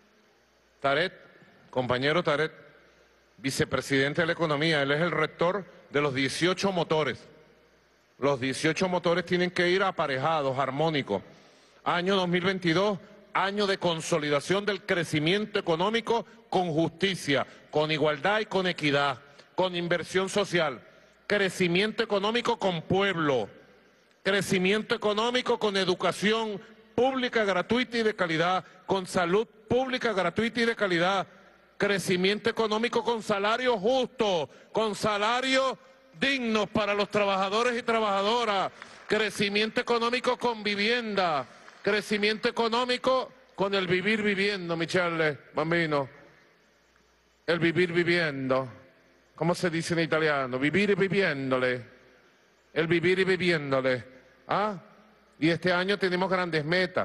Tarek, compañero Tarek, vicepresidente de la economía, él es el rector de los dieciocho motores. Los dieciocho motores tienen que ir aparejados, armónicos. Año dos mil veintidós, año de consolidación del crecimiento económico con justicia, con igualdad y con equidad, con inversión social. Crecimiento económico con pueblo, crecimiento económico con educación pública, gratuita y de calidad, con salud pública, gratuita y de calidad, crecimiento económico con salarios justos, con salarios dignos para los trabajadores y trabajadoras, crecimiento económico con vivienda, crecimiento económico con el vivir viviendo, Michele, bambino, el vivir viviendo. ¿Cómo se dice en italiano? Vivir viviéndole. El vivir y viviéndole. ¿Ah? Y este año tenemos grandes metas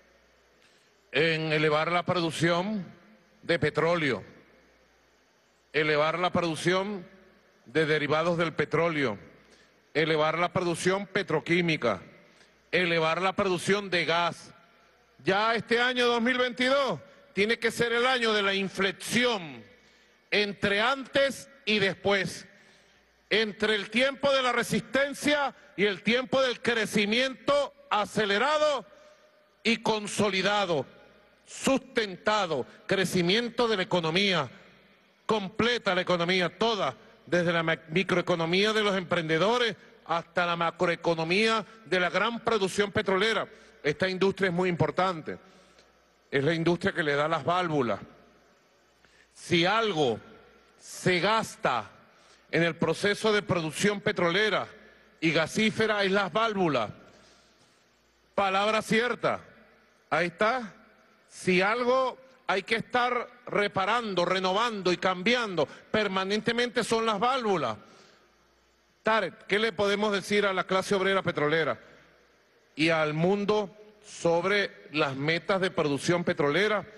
en elevar la producción de petróleo, elevar la producción de derivados del petróleo, elevar la producción petroquímica, elevar la producción de gas. Ya este año dos mil veintidós tiene que ser el año de la inflexión entre antes y después, entre el tiempo de la resistencia y el tiempo del crecimiento acelerado y consolidado, sustentado, crecimiento de la economía, completa la economía, toda, desde la microeconomía de los emprendedores hasta la macroeconomía de la gran producción petrolera. Esta industria es muy importante, es la industria que le da las válvulas. Si algo se gasta en el proceso de producción petrolera y gasífera es las válvulas. Palabra cierta, ahí está. Si algo hay que estar reparando, renovando y cambiando permanentemente son las válvulas. Tarek, ¿qué le podemos decir a la clase obrera petrolera y al mundo sobre las metas de producción petrolera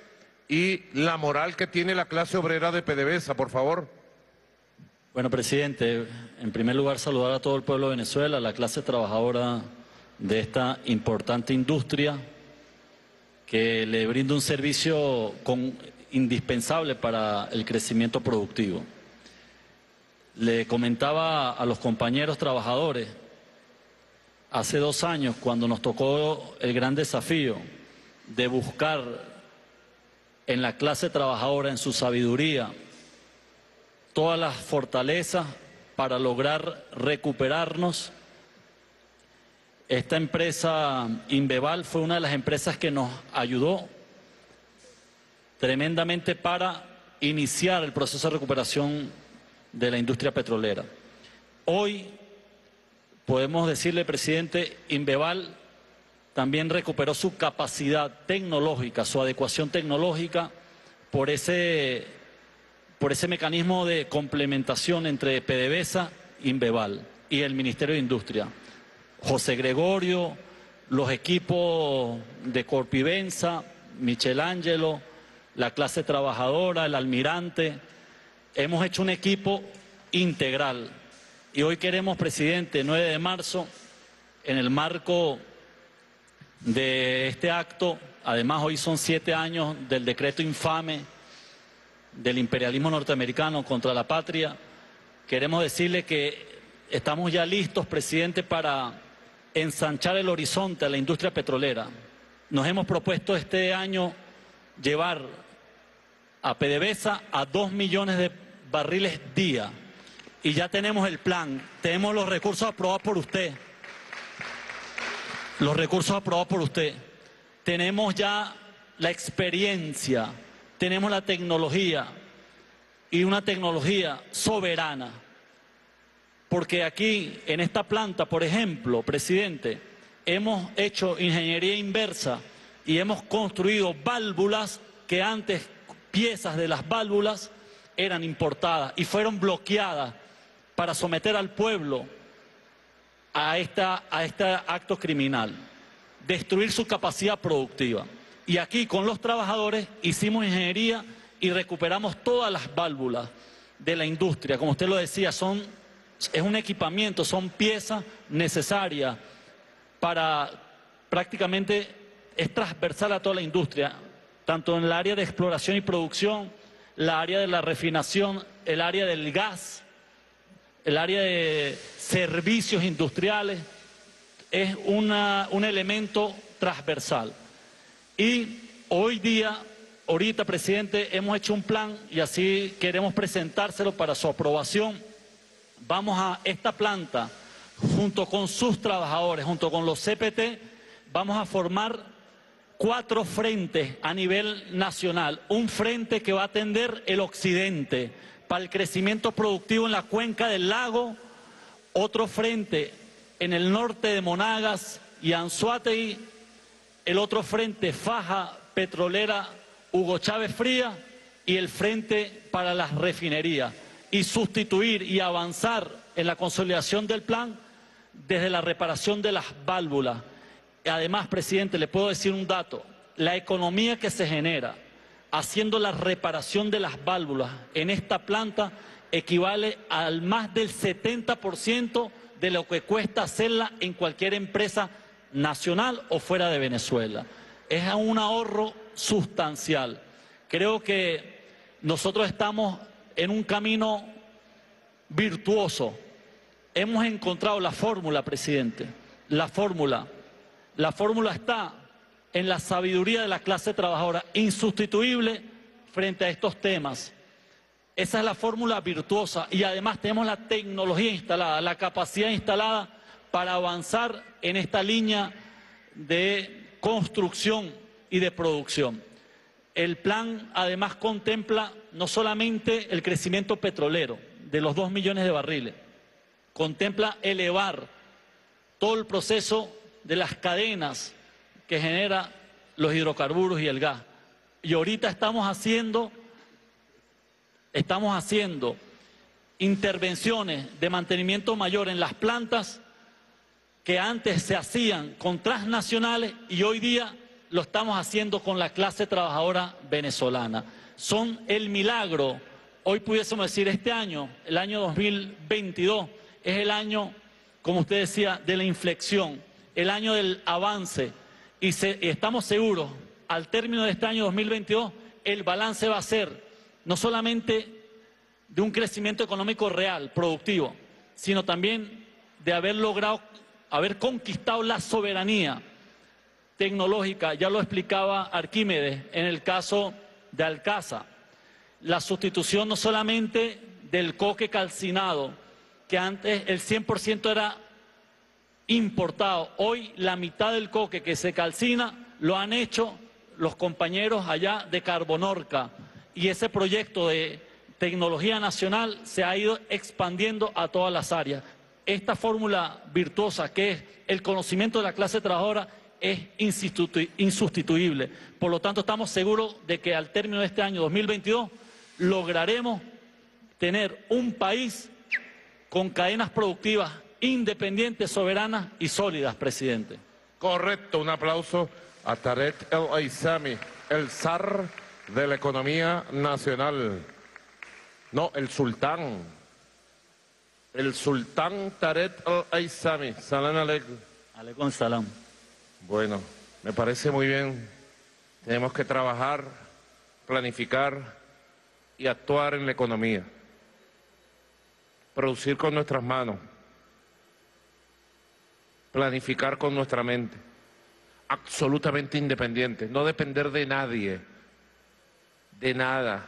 y la moral que tiene la clase obrera de PDVSA, por favor. Bueno, presidente, en primer lugar saludar a todo el pueblo de Venezuela, a la clase trabajadora de esta importante industria que le brinda un servicio con, indispensable para el crecimiento productivo. Le comentaba a los compañeros trabajadores, hace dos años cuando nos tocó el gran desafío de buscar en la clase trabajadora, en su sabiduría, todas las fortalezas para lograr recuperarnos. Esta empresa Inveval fue una de las empresas que nos ayudó tremendamente para iniciar el proceso de recuperación de la industria petrolera. Hoy podemos decirle, presidente, Inveval también recuperó su capacidad tecnológica, su adecuación tecnológica por ese, por ese mecanismo de complementación entre PDVSA, Inveval y el Ministerio de Industria. José Gregorio, los equipos de Corpivensa, Michelangelo, la clase trabajadora, el almirante, hemos hecho un equipo integral. Y hoy queremos, presidente, nueve de marzo, en el marco de este acto, además hoy son siete años del decreto infame del imperialismo norteamericano contra la patria, queremos decirle que estamos ya listos, presidente, para ensanchar el horizonte a la industria petrolera. Nos hemos propuesto este año llevar a PDVSA a dos millones de barriles día. Y ya tenemos el plan, tenemos los recursos aprobados por usted. Los recursos aprobados por usted. Tenemos ya la experiencia, tenemos la tecnología y una tecnología soberana. Porque aquí, en esta planta, por ejemplo, presidente, hemos hecho ingeniería inversa y hemos construido válvulas que antes, piezas de las válvulas, eran importadas y fueron bloqueadas para someter al pueblo a, esta, a este acto criminal, destruir su capacidad productiva. Y aquí con los trabajadores hicimos ingeniería y recuperamos todas las válvulas de la industria. Como usted lo decía, son, es un equipamiento, son piezas necesarias para prácticamente, es transversal a toda la industria, tanto en el área de exploración y producción, la área de la refinación, el área del gas, el área de servicios industriales, es una, un elemento transversal. Y hoy día, ahorita, presidente, hemos hecho un plan y así queremos presentárselo para su aprobación. Vamos a esta planta, junto con sus trabajadores, junto con los C P T, vamos a formar cuatro frentes a nivel nacional. Un frente que va a atender el occidente para el crecimiento productivo en la cuenca del lago, otro frente en el norte de Monagas y Anzoátegui, el otro frente Faja Petrolera Hugo Chávez Fría y el frente para las refinerías, y sustituir y avanzar en la consolidación del plan desde la reparación de las válvulas. Además, presidente, le puedo decir un dato: la economía que se genera haciendo la reparación de las válvulas en esta planta equivale al más del setenta por ciento de lo que cuesta hacerla en cualquier empresa nacional o fuera de Venezuela. Es un ahorro sustancial. Creo que nosotros estamos en un camino virtuoso. Hemos encontrado la fórmula, presidente, la fórmula. La fórmula está en la sabiduría de la clase trabajadora, insustituible frente a estos temas. Esa es la fórmula virtuosa y además tenemos la tecnología instalada, la capacidad instalada para avanzar en esta línea de construcción y de producción. El plan además contempla no solamente el crecimiento petrolero de los dos millones de barriles, contempla elevar todo el proceso de las cadenas que genera los hidrocarburos y el gas. Y ahorita estamos haciendo, estamos haciendo intervenciones de mantenimiento mayor en las plantas que antes se hacían con transnacionales y hoy día lo estamos haciendo con la clase trabajadora venezolana. Son el milagro. Hoy pudiésemos decir, este año, el año dos mil veintidós, es el año, como usted decía, de la inflexión, el año del avance. Y, se, y estamos seguros, al término de este año dos mil veintidós, el balance va a ser no solamente de un crecimiento económico real, productivo, sino también de haber logrado, haber conquistado la soberanía tecnológica. Ya lo explicaba Arquímedes en el caso de Alcázar. La sustitución no solamente del coque calcinado, que antes el cien por ciento era importado. Hoy la mitad del coque que se calcina lo han hecho los compañeros allá de Carbonorca. Y ese proyecto de tecnología nacional se ha ido expandiendo a todas las áreas. Esta fórmula virtuosa que es el conocimiento de la clase trabajadora es insustituible. Por lo tanto, estamos seguros de que al término de este año dos mil veintidós lograremos tener un país con cadenas productivas independientes, soberanas y sólidas, presidente. Correcto, un aplauso a Tarek El Aissami, el zar de la economía nacional. No, el sultán. El sultán Tarek El Aissami. Salam aleikum. Aleikum salam. Bueno, me parece muy bien. Tenemos que trabajar, planificar y actuar en la economía. Producir con nuestras manos. Planificar con nuestra mente. Absolutamente independiente. No depender de nadie. De nada.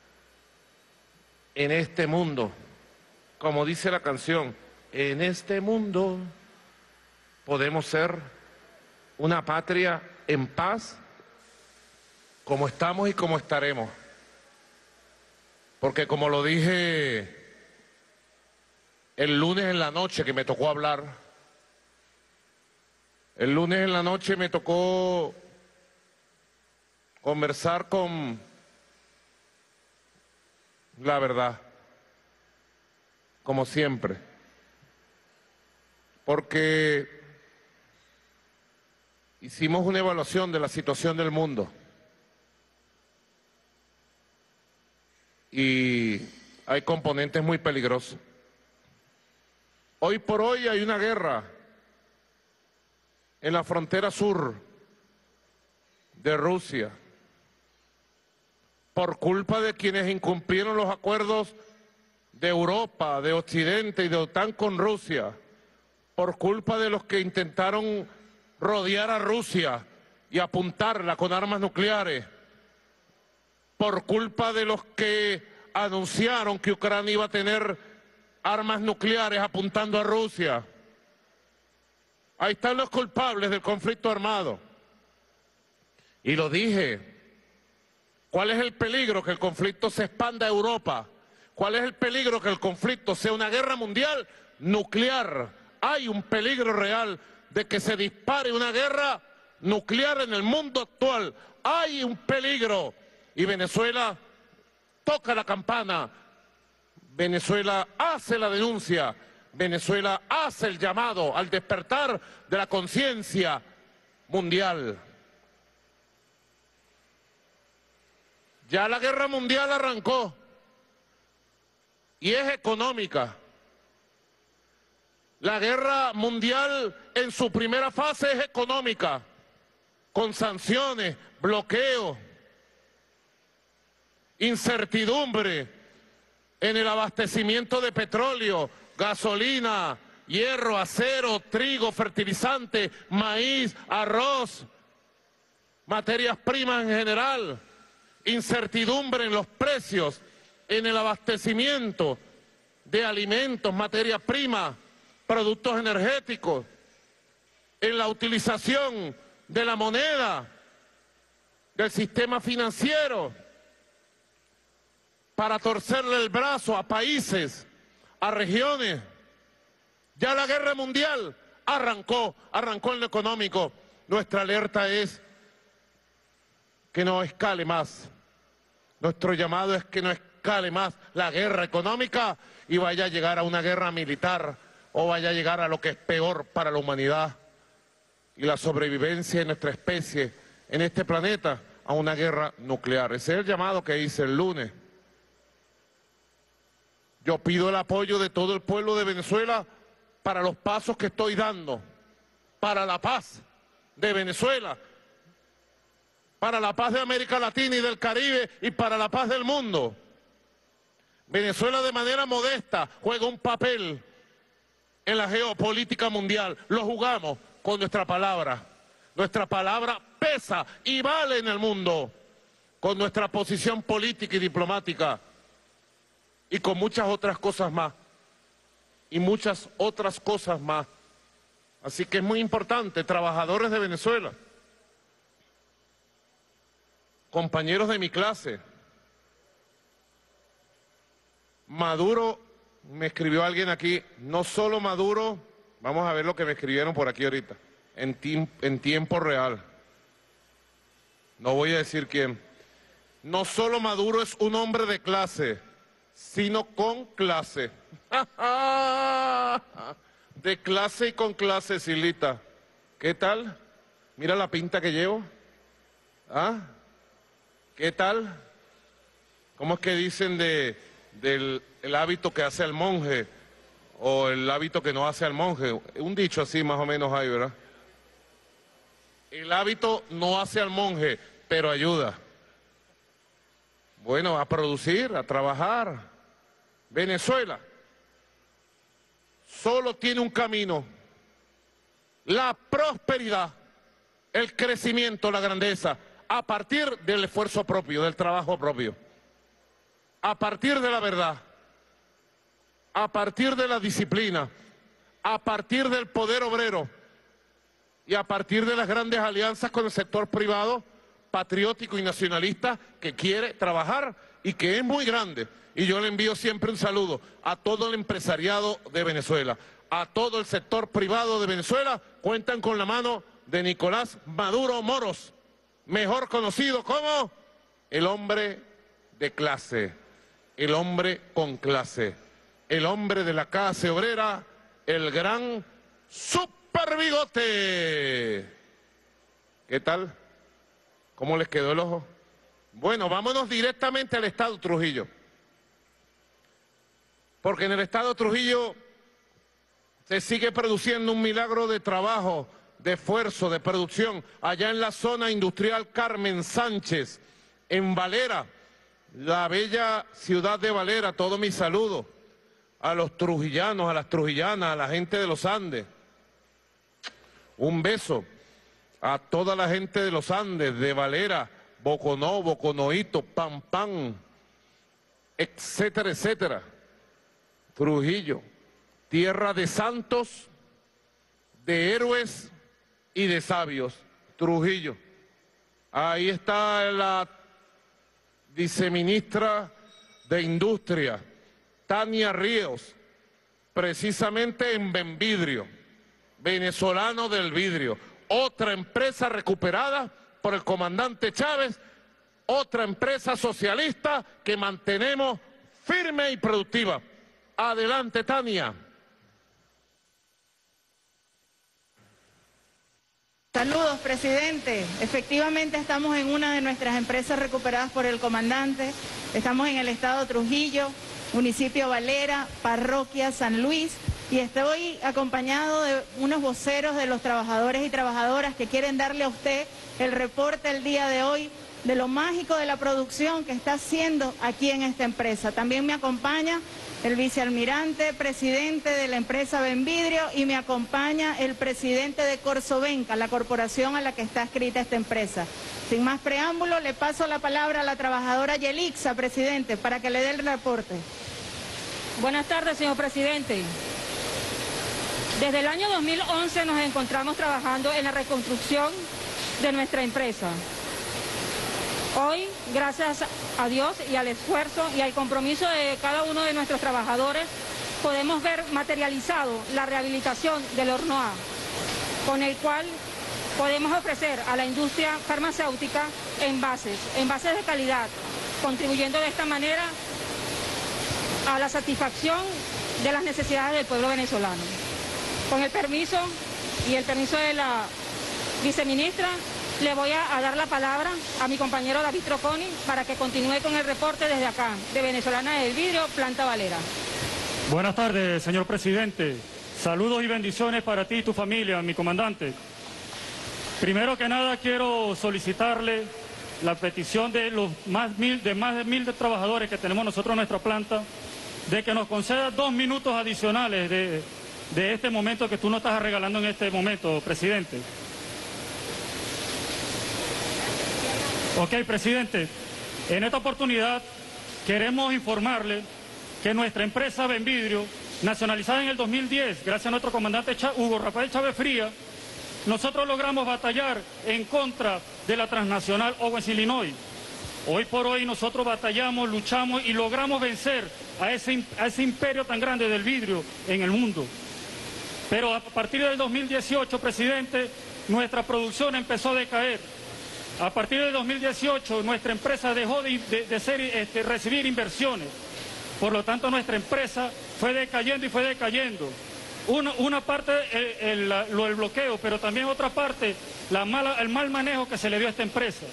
En este mundo, como dice la canción, en este mundo podemos ser una patria en paz, como estamos y como estaremos. Porque como lo dije el lunes en la noche que me tocó hablar, el lunes en la noche me tocó conversar con la verdad, como siempre, porque hicimos una evaluación de la situación del mundo y hay componentes muy peligrosos. Hoy por hoy hay una guerra en la frontera sur de Rusia por culpa de quienes incumplieron los acuerdos de Europa, de Occidente y de OTAN con Rusia, por culpa de los que intentaron rodear a Rusia y apuntarla con armas nucleares, por culpa de los que anunciaron que Ucrania iba a tener armas nucleares apuntando a Rusia. Ahí están los culpables del conflicto armado. Y lo dije. ¿Cuál es el peligro? Que el conflicto se expanda a Europa. ¿Cuál es el peligro? Que el conflicto sea una guerra mundial nuclear. Hay un peligro real de que se dispare una guerra nuclear en el mundo actual. Hay un peligro. Y Venezuela toca la campana. Venezuela hace la denuncia. Venezuela hace el llamado al despertar de la conciencia mundial. Ya la guerra mundial arrancó y es económica. La guerra mundial en su primera fase es económica, con sanciones, bloqueo, incertidumbre en el abastecimiento de petróleo, gasolina, hierro, acero, trigo, fertilizante, maíz, arroz, materias primas en general. Incertidumbre en los precios, en el abastecimiento de alimentos, materias primas, productos energéticos, en la utilización de la moneda, del sistema financiero, para torcerle el brazo a países, a regiones. Ya la guerra mundial arrancó, arrancó en lo económico. Nuestra alerta es que no escale más. Nuestro llamado es que no escale más la guerra económica y vaya a llegar a una guerra militar o vaya a llegar a lo que es peor para la humanidad y la sobrevivencia de nuestra especie en este planeta a una guerra nuclear. Ese es el llamado que hice el lunes. Yo pido el apoyo de todo el pueblo de Venezuela para los pasos que estoy dando, para la paz de Venezuela, para la paz de América Latina y del Caribe y para la paz del mundo. Venezuela de manera modesta juega un papel en la geopolítica mundial. Lo jugamos con nuestra palabra. Nuestra palabra pesa y vale en el mundo, con nuestra posición política y diplomática y con muchas otras cosas más. Y muchas otras cosas más. Así que es muy importante, trabajadores de Venezuela, compañeros de mi clase. Maduro, me escribió alguien aquí, no solo Maduro, vamos a ver lo que me escribieron por aquí ahorita, en, tiemp en tiempo real. No voy a decir quién. No solo Maduro es un hombre de clase, sino con clase. De clase y con clase, Silita. ¿Qué tal? Mira la pinta que llevo. ¿Ah? ¿Qué tal? ¿Cómo es que dicen de, del el hábito que hace al monje o el hábito que no hace al monje? Un dicho así más o menos hay, ¿verdad? El hábito no hace al monje, pero ayuda. Bueno, a producir, a trabajar. Venezuela solo tiene un camino: la prosperidad, el crecimiento, la grandeza, a partir del esfuerzo propio, del trabajo propio, a partir de la verdad, a partir de la disciplina, a partir del poder obrero y a partir de las grandes alianzas con el sector privado, patriótico y nacionalista, que quiere trabajar y que es muy grande. Y yo le envío siempre un saludo a todo el empresariado de Venezuela, a todo el sector privado de Venezuela. Cuentan con la mano de Nicolás Maduro Moros, mejor conocido como el hombre de clase, el hombre con clase, el hombre de la clase obrera, el gran Super Bigote. ¿Qué tal? ¿Cómo les quedó el ojo? Bueno, vámonos directamente al estado Trujillo. Porque en el estado Trujillo se sigue produciendo un milagro de trabajo, de esfuerzo, de producción. Allá en la zona industrial Carmen Sánchez, en Valera, la bella ciudad de Valera, todo mi saludo a los trujillanos, a las trujillanas, a la gente de los Andes. Un beso a toda la gente de los Andes, de Valera, Boconó, Boconoíto, Pampán, etcétera, etcétera. Trujillo, tierra de santos, de héroes y de sabios. Trujillo. Ahí está la viceministra de Industria, Tania Ríos, precisamente en Benvidrio, venezolano del vidrio. Otra empresa recuperada por el comandante Chávez, otra empresa socialista que mantenemos firme y productiva. Adelante, Tania. Saludos, presidente. Efectivamente estamos en una de nuestras empresas recuperadas por el comandante. Estamos en el estado Trujillo, municipio Valera, parroquia San Luis, y estoy acompañado de unos voceros de los trabajadores y trabajadoras que quieren darle a usted el reporte el día de hoy de lo mágico de la producción que está haciendo aquí en esta empresa. También me acompaña el vicealmirante, presidente de la empresa Benvidrio, y me acompaña el presidente de Corsovenca, la corporación a la que está adscrita esta empresa. Sin más preámbulo, le paso la palabra a la trabajadora Yelixa, presidente, para que le dé el reporte. Buenas tardes, señor presidente. Desde el año dos mil once nos encontramos trabajando en la reconstrucción de nuestra empresa. Hoy, gracias a Dios y al esfuerzo y al compromiso de cada uno de nuestros trabajadores, podemos ver materializado la rehabilitación del horno A, con el cual podemos ofrecer a la industria farmacéutica envases, envases de calidad, contribuyendo de esta manera a la satisfacción de las necesidades del pueblo venezolano. Con el permiso y el permiso de la viceministra, le voy a, a dar la palabra a mi compañero David Troconi para que continúe con el reporte desde acá, de Venezolana del Vidrio, Planta Valera. Buenas tardes, señor presidente. Saludos y bendiciones para ti y tu familia, mi comandante. Primero que nada quiero solicitarle la petición de los más, mil, de más de mil de trabajadores que tenemos nosotros en nuestra planta, de que nos conceda dos minutos adicionales de, de este momento que tú nos estás regalando en este momento, presidente. Ok, presidente, en esta oportunidad queremos informarle que nuestra empresa Benvidrio, nacionalizada en el dos mil diez, gracias a nuestro comandante Hugo Rafael Chávez Frías, nosotros logramos batallar en contra de la transnacional Owens Illinois. Hoy por hoy nosotros batallamos, luchamos y logramos vencer a ese, a ese imperio tan grande del vidrio en el mundo. Pero a partir del dos mil dieciocho, presidente, nuestra producción empezó a decaer. A partir del dos mil dieciocho, nuestra empresa dejó de, de, de ser, este, recibir inversiones. Por lo tanto, nuestra empresa fue decayendo y fue decayendo. Una, una parte el, el, lo, el bloqueo, pero también otra parte la mala, el mal manejo que se le dio a esta empresa.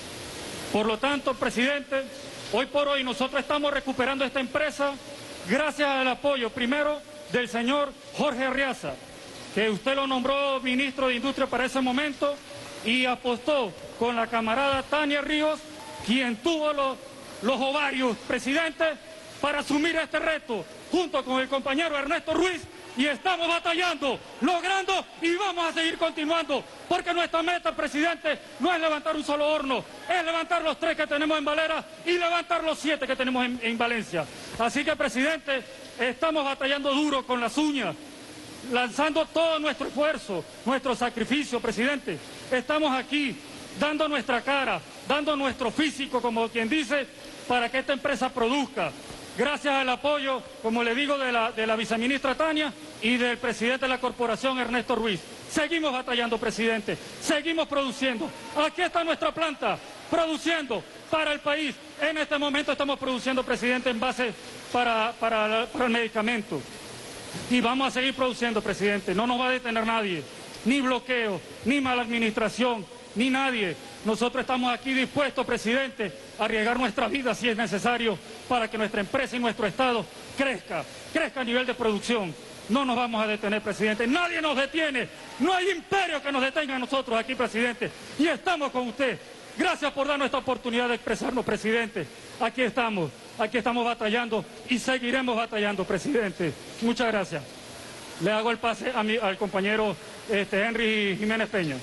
Por lo tanto, presidente, hoy por hoy nosotros estamos recuperando esta empresa gracias al apoyo primero del señor Jorge Arriaza, que usted lo nombró ministro de Industria para ese momento y apostó con la camarada Tania Ríos, quien tuvo los, los ovarios, presidente, para asumir este reto, junto con el compañero Ernesto Ruiz, y estamos batallando, logrando y vamos a seguir continuando, porque nuestra meta, presidente, no es levantar un solo horno, es levantar los tres que tenemos en Valera y levantar los siete que tenemos en, en Valencia. Así que, presidente, estamos batallando duro con las uñas, lanzando todo nuestro esfuerzo, nuestro sacrificio, presidente. Estamos aquí dando nuestra cara, dando nuestro físico, como quien dice, para que esta empresa produzca. Gracias al apoyo, como le digo, de la, de la viceministra Tania y del presidente de la corporación, Ernesto Ruiz. Seguimos batallando, presidente, seguimos produciendo. Aquí está nuestra planta, produciendo para el país. En este momento estamos produciendo, presidente, envases para, para, para el medicamento. Y vamos a seguir produciendo, presidente. No nos va a detener nadie, ni bloqueo, ni mala administración, ni nadie. Nosotros estamos aquí dispuestos, presidente, a arriesgar nuestra vida si es necesario para que nuestra empresa y nuestro Estado crezca, crezca a nivel de producción. No nos vamos a detener, presidente. Nadie nos detiene. No hay imperio que nos detenga a nosotros aquí, presidente. Y estamos con usted. Gracias por darnos esta oportunidad de expresarnos, presidente. Aquí estamos, aquí estamos batallando y seguiremos batallando, presidente. Muchas gracias. Le hago el pase a mi, al compañero este, Henry Jiménez Peña.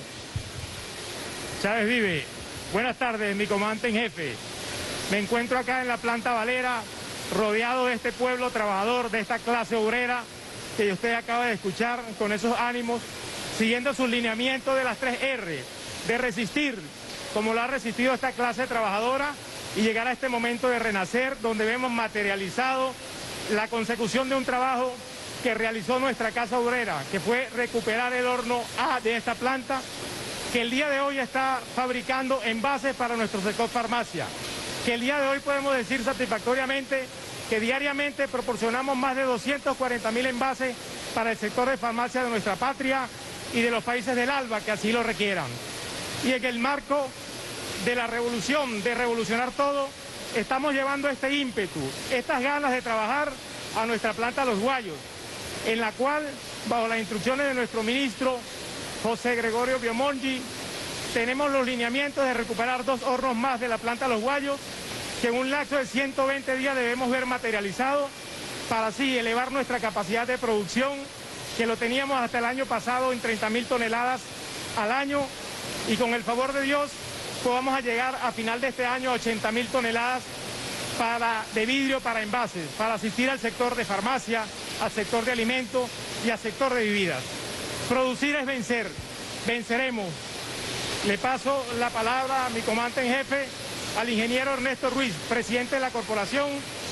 Chávez Vive, buenas tardes, mi comandante en jefe. Me encuentro acá en la planta Valera, rodeado de este pueblo trabajador, de esta clase obrera que usted acaba de escuchar con esos ánimos, siguiendo sus lineamientos de las tres erre, de resistir, como lo ha resistido esta clase trabajadora, y llegar a este momento de renacer, donde vemos materializado la consecución de un trabajo que realizó nuestra casa obrera, que fue recuperar el horno A de esta planta, que el día de hoy está fabricando envases para nuestro sector farmacia, que el día de hoy podemos decir satisfactoriamente que diariamente proporcionamos más de doscientos cuarenta mil envases para el sector de farmacia de nuestra patria y de los países del ALBA que así lo requieran. Y en el marco de la revolución, de revolucionar todo, estamos llevando este ímpetu, estas ganas de trabajar a nuestra planta Los Guayos, en la cual, bajo las instrucciones de nuestro ministro José Gregorio Biomongi, tenemos los lineamientos de recuperar dos hornos más de la planta Los Guayos, que en un lapso de ciento veinte días debemos ver materializado, para así elevar nuestra capacidad de producción, que lo teníamos hasta el año pasado en treinta mil toneladas al año, y con el favor de Dios podamos a llegar a final de este año a ochenta mil toneladas para, de vidrio para envases, para asistir al sector de farmacia, al sector de alimentos y al sector de bebidas. Producir es vencer, venceremos. Le paso la palabra a mi comandante en jefe, al ingeniero Ernesto Ruiz, presidente de la corporación.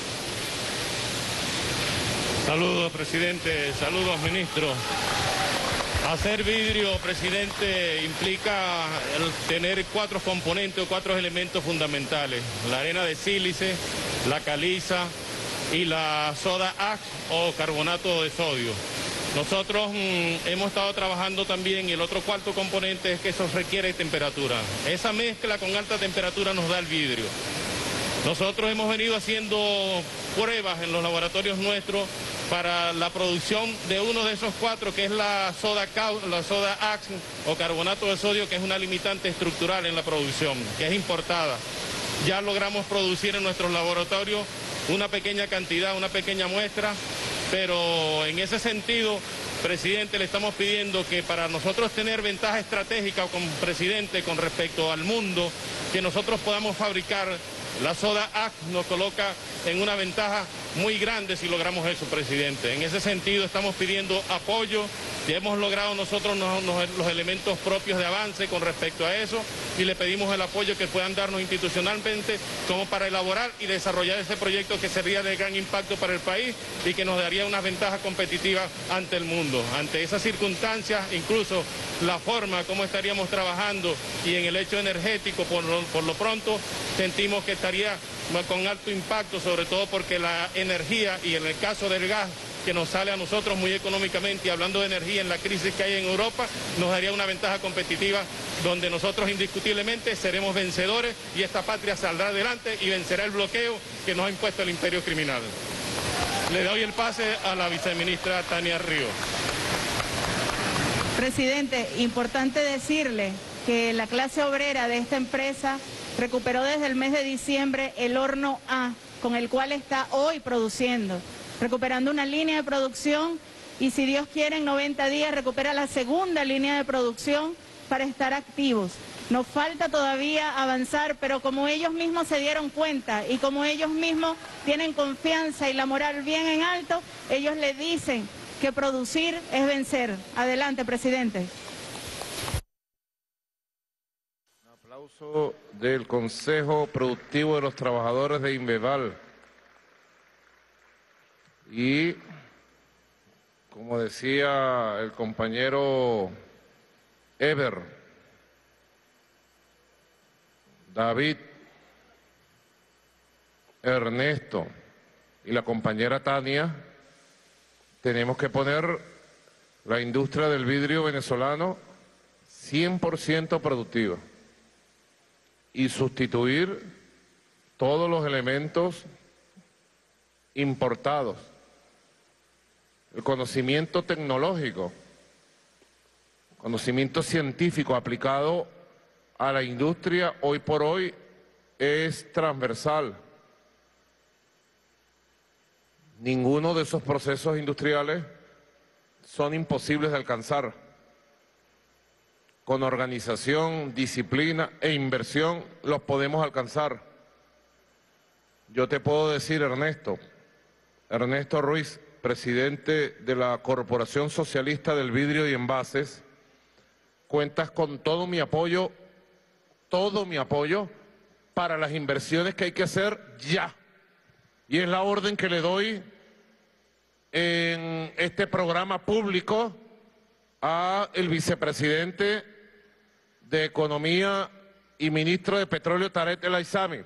Saludos, presidente, saludos, ministro. Hacer vidrio, presidente, implica tener cuatro componentes o cuatro elementos fundamentales: la arena de sílice, la caliza y la soda ash o carbonato de sodio. Nosotros mm, hemos estado trabajando también, y el otro cuarto componente es que eso requiere temperatura. Esa mezcla con alta temperatura nos da el vidrio. Nosotros hemos venido haciendo pruebas en los laboratorios nuestros para la producción de uno de esos cuatro, que es la soda, la soda Axe o carbonato de sodio, que es una limitante estructural en la producción, que es importada. Ya logramos producir en nuestros laboratorios una pequeña cantidad, una pequeña muestra, pero en ese sentido, presidente, le estamos pidiendo que para nosotros tener ventaja estratégica como presidente con respecto al mundo, que nosotros podamos fabricar la soda Axe, nos coloca en una ventaja muy grande si logramos eso, presidente. En ese sentido estamos pidiendo apoyo, ya hemos logrado nosotros nos, nos, los elementos propios de avance con respecto a eso, y le pedimos el apoyo que puedan darnos institucionalmente como para elaborar y desarrollar ese proyecto que sería de gran impacto para el país y que nos daría una ventaja competitiva ante el mundo. Ante esas circunstancias, incluso la forma como estaríamos trabajando y en el hecho energético, por lo, por lo pronto, sentimos que estaría con alto impacto, sobre todo porque la energía, y en el caso del gas, que nos sale a nosotros muy económicamente, y hablando de energía en la crisis que hay en Europa, nos daría una ventaja competitiva donde nosotros indiscutiblemente seremos vencedores y esta patria saldrá adelante y vencerá el bloqueo que nos ha impuesto el imperio criminal. Le doy el pase a la viceministra Tania Ríos. Presidente, importante decirle que la clase obrera de esta empresa recuperó desde el mes de diciembre el horno A, con el cual está hoy produciendo, recuperando una línea de producción, y si Dios quiere en noventa días recupera la segunda línea de producción para estar activos. Nos falta todavía avanzar, pero como ellos mismos se dieron cuenta y como ellos mismos tienen confianza y la moral bien en alto, ellos le dicen que producir es vencer. Adelante, presidente. Un aplauso del Consejo Productivo de los Trabajadores de Inveval. Y, como decía el compañero Eber, David, Ernesto y la compañera Tania, tenemos que poner la industria del vidrio venezolano cien por ciento productiva y sustituir todos los elementos importados. El conocimiento tecnológico, conocimiento científico aplicado a la industria hoy por hoy es transversal. Ninguno de esos procesos industriales son imposibles de alcanzar. Con organización, disciplina e inversión los podemos alcanzar. Yo te puedo decir, Ernesto, Ernesto Ruiz, presidente de la Corporación Socialista del Vidrio y Envases, cuentas con todo mi apoyo, todo mi apoyo para las inversiones que hay que hacer ya. Y es la orden que le doy en este programa público a el vicepresidente de Economía y ministro de Petróleo, Tarek El Aizami,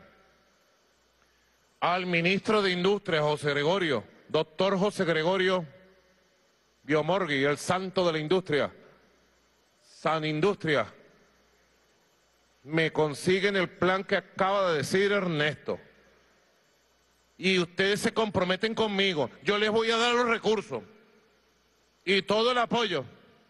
al ministro de Industria, José Gregorio, doctor José Gregorio Biomorgui, el santo de la industria, San Industria, me consiguen el plan que acaba de decir Ernesto. Y ustedes se comprometen conmigo, yo les voy a dar los recursos y todo el apoyo.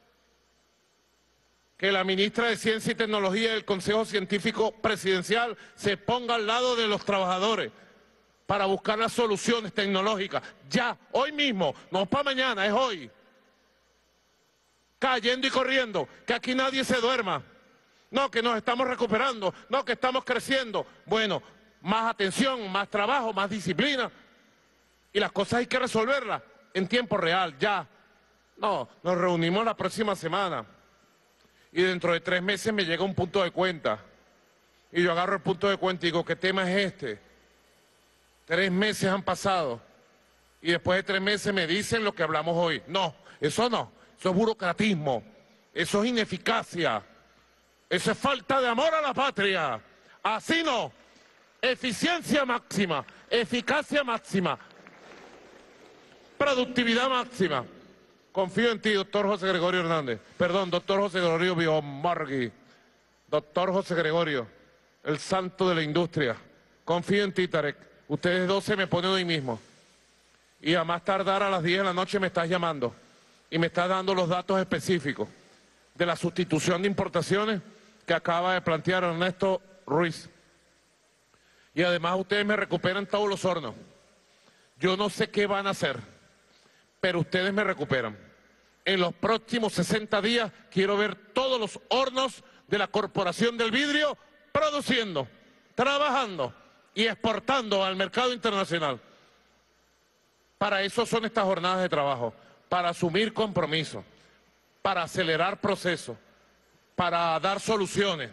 Que la ministra de Ciencia y Tecnología del Consejo Científico Presidencial se ponga al lado de los trabajadores para buscar las soluciones tecnológicas. Ya, hoy mismo, no para mañana, es hoy. Cayendo y corriendo, que aquí nadie se duerma. No, que nos estamos recuperando, no, que estamos creciendo. Bueno, más atención, más trabajo, más disciplina. Y las cosas hay que resolverlas en tiempo real, ya. No, nos reunimos la próxima semana. Y dentro de tres meses me llega un punto de cuenta. Y yo agarro el punto de cuenta y digo, ¿qué tema es este? Tres meses han pasado. Y después de tres meses me dicen lo que hablamos hoy. No, eso no. Eso es burocratismo. Eso es ineficacia. Eso es falta de amor a la patria. Así no. Eficiencia máxima. Eficacia máxima. Productividad máxima. Confío en ti, doctor José Gregorio Hernández. Perdón, doctor José Gregorio Biomargui. Doctor José Gregorio, el santo de la industria. Confío en ti, Tarek. Ustedes dos se me ponen hoy mismo. Y a más tardar a las diez de la noche me estás llamando. Y me estás dando los datos específicos de la sustitución de importaciones que acaba de plantear Ernesto Ruiz. Y además ustedes me recuperan todos los hornos. Yo no sé qué van a hacer, pero ustedes me recuperan. En los próximos sesenta días quiero ver todos los hornos de la Corporación del Vidrio produciendo, trabajando y exportando al mercado internacional. Para eso son estas jornadas de trabajo, para asumir compromisos, para acelerar procesos, para dar soluciones,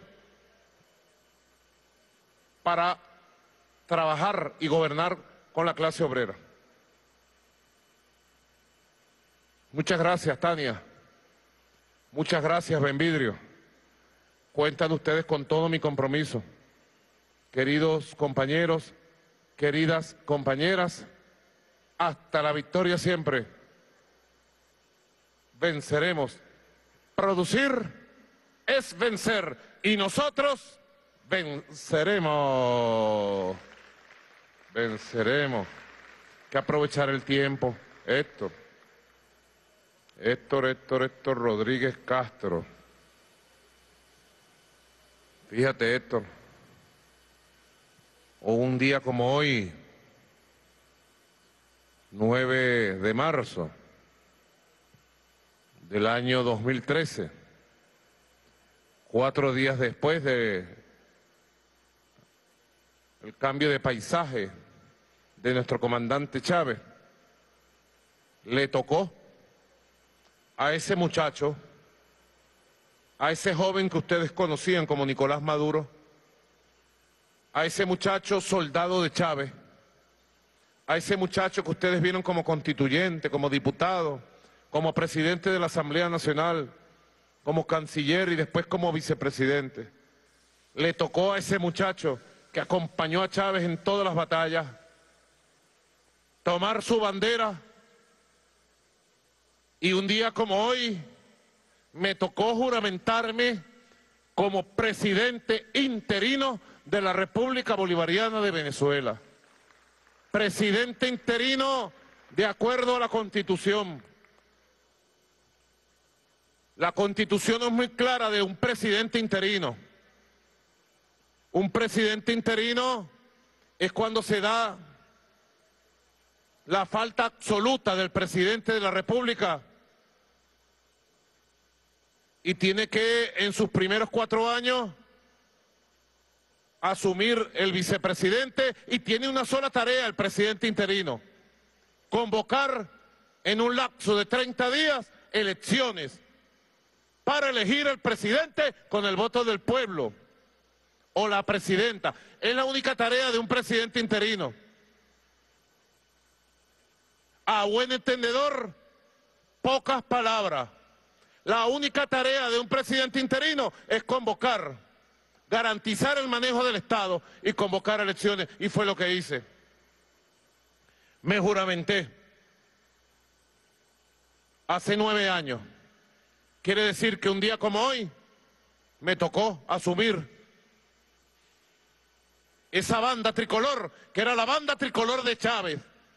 para trabajar y gobernar con la clase obrera. Muchas gracias, Tania. Muchas gracias, Benvidrio. Cuentan ustedes con todo mi compromiso. Queridos compañeros, queridas compañeras, hasta la victoria siempre. Venceremos. Producir es vencer y nosotros venceremos. Venceremos. Hay que aprovechar el tiempo. Héctor. Héctor, Héctor, Héctor Rodríguez Castro. Fíjate, Héctor. O un día como hoy, nueve de marzo del año dos mil trece, cuatro días después de el cambio de paisaje de nuestro comandante Chávez, le tocó a ese muchacho, a ese joven que ustedes conocían como Nicolás Maduro, a ese muchacho soldado de Chávez, a ese muchacho que ustedes vieron como constituyente, como diputado, como presidente de la Asamblea Nacional, como canciller y después como vicepresidente. Le tocó a ese muchacho que acompañó a Chávez en todas las batallas, tomar su bandera, y un día como hoy me tocó juramentarme como presidente interino de la República Bolivariana de Venezuela. Presidente interino de acuerdo a la Constitución. La Constitución es muy clara de un presidente interino. Un presidente interino es cuando se da la falta absoluta del presidente de la República y tiene que, en sus primeros cuatro años, asumir el vicepresidente y tiene una sola tarea el presidente interino: convocar en un lapso de treinta días elecciones para elegir al presidente con el voto del pueblo o la presidenta. Es la única tarea de un presidente interino. A buen entendedor, pocas palabras. La única tarea de un presidente interino es convocar, garantizar el manejo del Estado y convocar elecciones. Y fue lo que hice. Me juramenté hace nueve años. Quiere decir que un día como hoy me tocó asumir esa banda tricolor, que era la banda tricolor de Chávez.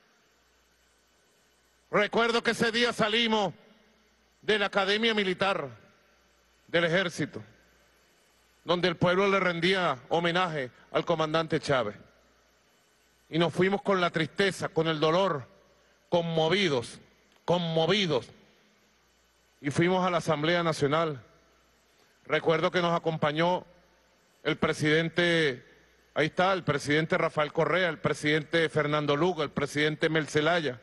Recuerdo que ese día salimos de la Academia Militar del Ejército, donde el pueblo le rendía homenaje al comandante Chávez. Y nos fuimos con la tristeza, con el dolor, conmovidos, conmovidos. Y fuimos a la Asamblea Nacional. Recuerdo que nos acompañó el presidente, ahí está, el presidente Rafael Correa, el presidente Fernando Lugo, el presidente Mel Zelaya.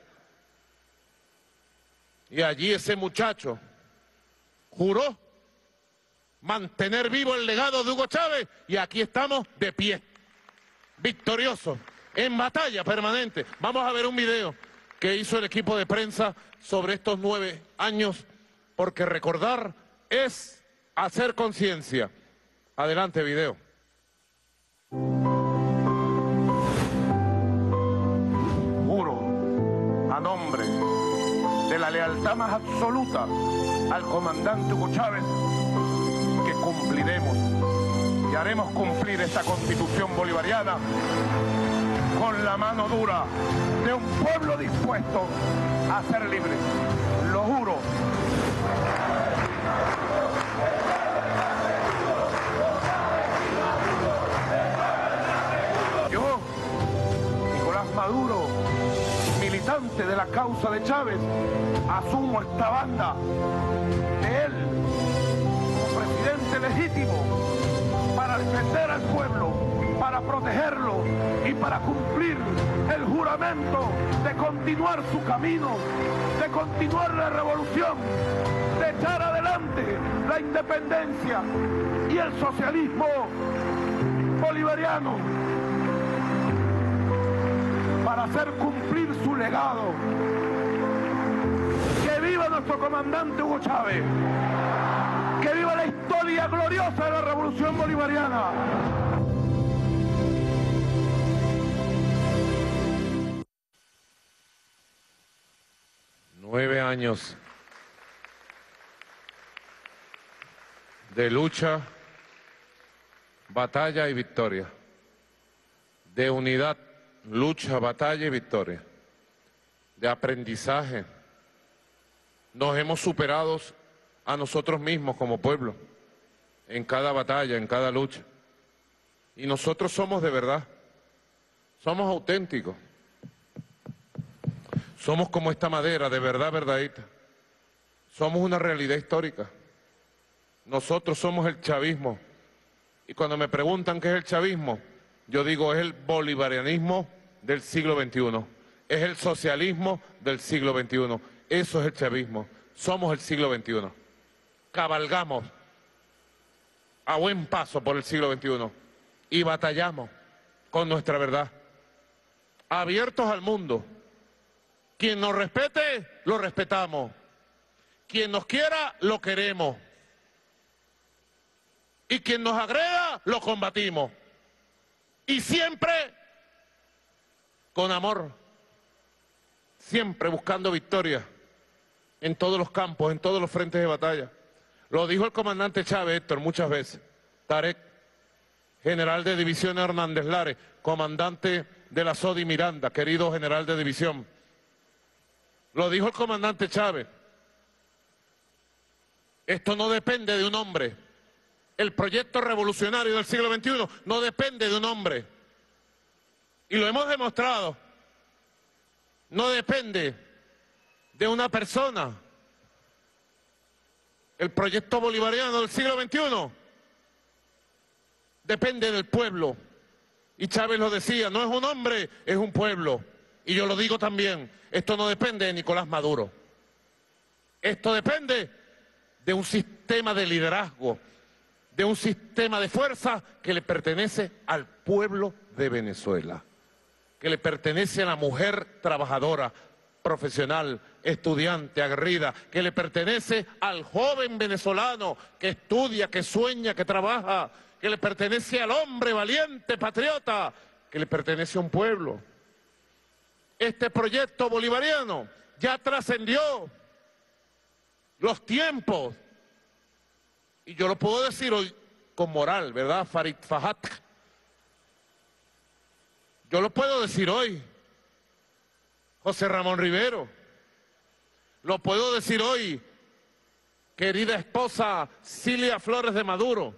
Y allí ese muchacho juró mantener vivo el legado de Hugo Chávez y aquí estamos de pie, victoriosos, en batalla permanente. Vamos a ver un video que hizo el equipo de prensa sobre estos nueve años, porque recordar es hacer conciencia. Adelante, video. Juro a nombre de la lealtad más absoluta al comandante Hugo Chávez, que cumpliremos y haremos cumplir esta Constitución bolivariana con la mano dura de un pueblo dispuesto a ser libre. Lo juro. Yo, Nicolás Maduro, militante de la causa de Chávez, asumo esta banda de él como presidente legítimo para defender al pueblo, para protegerlo y para cumplir el juramento de continuar su camino, de continuar la revolución, de echar adelante la independencia y el socialismo bolivariano, para hacer cumplir su legado. ¡Que viva nuestro comandante Hugo Chávez! ¡Que viva la historia gloriosa de la revolución bolivariana! Nueve años de lucha, batalla y victoria, de unidad, lucha, batalla y victoria, de aprendizaje. Nos hemos superado a nosotros mismos como pueblo, en cada batalla, en cada lucha. Y nosotros somos de verdad, somos auténticos. Somos como esta madera, de verdad, verdadita. Somos una realidad histórica. Nosotros somos el chavismo. Y cuando me preguntan qué es el chavismo, yo digo, es el bolivarianismo del siglo veintiuno. Es el socialismo del siglo veintiuno. Eso es el chavismo. Somos el siglo veintiuno. Cabalgamos a buen paso por el siglo veintiuno y batallamos con nuestra verdad. Abiertos al mundo. Quien nos respete, lo respetamos. Quien nos quiera, lo queremos. Y quien nos agreda, lo combatimos. Y siempre con amor. Siempre buscando victoria en todos los campos, en todos los frentes de batalla. Lo dijo el comandante Chávez, Héctor, muchas veces. Tarek, general de división Hernández Lares, comandante de la SODI Miranda, querido general de división. Lo dijo el comandante Chávez. Esto no depende de un hombre. El proyecto revolucionario del siglo veintiuno no depende de un hombre. Y lo hemos demostrado. No depende de una persona. El proyecto bolivariano del siglo veintiuno depende del pueblo. Y Chávez lo decía, no es un hombre, es un pueblo. Y yo lo digo también, esto no depende de Nicolás Maduro. Esto depende de un sistema de liderazgo, de un sistema de fuerza que le pertenece al pueblo de Venezuela, que le pertenece a la mujer trabajadora, profesional, estudiante, aguerrida, que le pertenece al joven venezolano que estudia, que sueña, que trabaja, que le pertenece al hombre valiente, patriota, que le pertenece a un pueblo. Este proyecto bolivariano ya trascendió los tiempos. Y yo lo puedo decir hoy con moral, ¿verdad? Farid Fajat. Yo lo puedo decir hoy. José Ramón Rivero. Lo puedo decir hoy, querida esposa Cilia Flores de Maduro.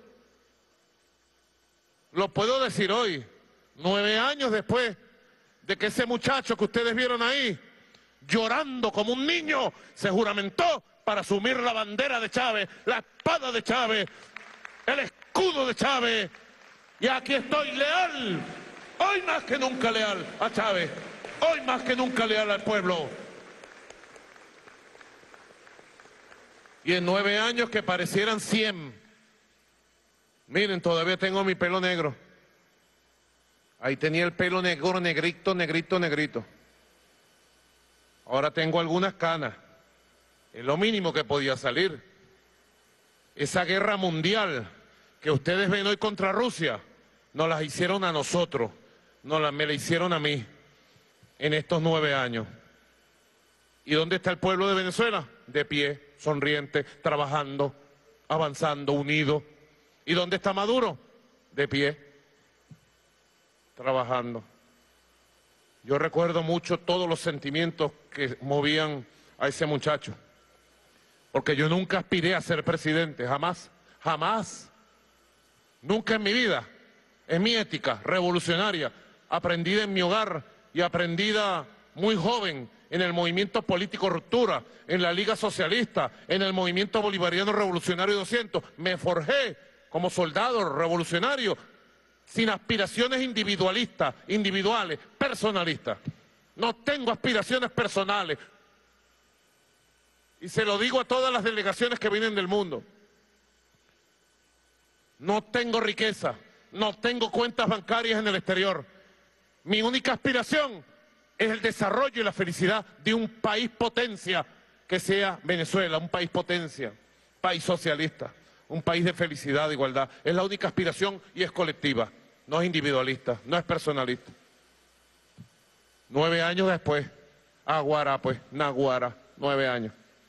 Lo puedo decir hoy, nueve años después de que ese muchacho que ustedes vieron ahí, llorando como un niño, se juramentó para asumir la bandera de Chávez, la espada de Chávez, el escudo de Chávez. Y aquí estoy leal, hoy más que nunca leal a Chávez, hoy más que nunca leal al pueblo. Y en nueve años que parecieran cien, miren, todavía tengo mi pelo negro. Ahí tenía el pelo negro, negrito, negrito, negrito. Ahora tengo algunas canas. Es lo mínimo que podía salir. Esa guerra mundial que ustedes ven hoy contra Rusia, nos la hicieron a nosotros, nos la, me la hicieron a mí en estos nueve años. ¿Y dónde está el pueblo de Venezuela? De pie, sonriente, trabajando, avanzando, unido. ¿Y dónde está Maduro? De pie, trabajando. Yo recuerdo mucho todos los sentimientos que movían a ese muchacho, porque yo nunca aspiré a ser presidente, jamás, jamás, nunca en mi vida. Es mi ética revolucionaria, aprendida en mi hogar y aprendida muy joven en el movimiento político Ruptura, en la Liga Socialista, en el movimiento bolivariano revolucionario doscientos. Me forjé como soldado revolucionario, sin aspiraciones individualistas, individuales, personalistas. No tengo aspiraciones personales. Y se lo digo a todas las delegaciones que vienen del mundo. No tengo riqueza, no tengo cuentas bancarias en el exterior. Mi única aspiración es el desarrollo y la felicidad de un país potencia que sea Venezuela, un país potencia, país socialista, un país de felicidad, de igualdad. Es la única aspiración y es colectiva, no es individualista, no es personalista. Nueve años después, Aguara, pues, Naguara, nueve años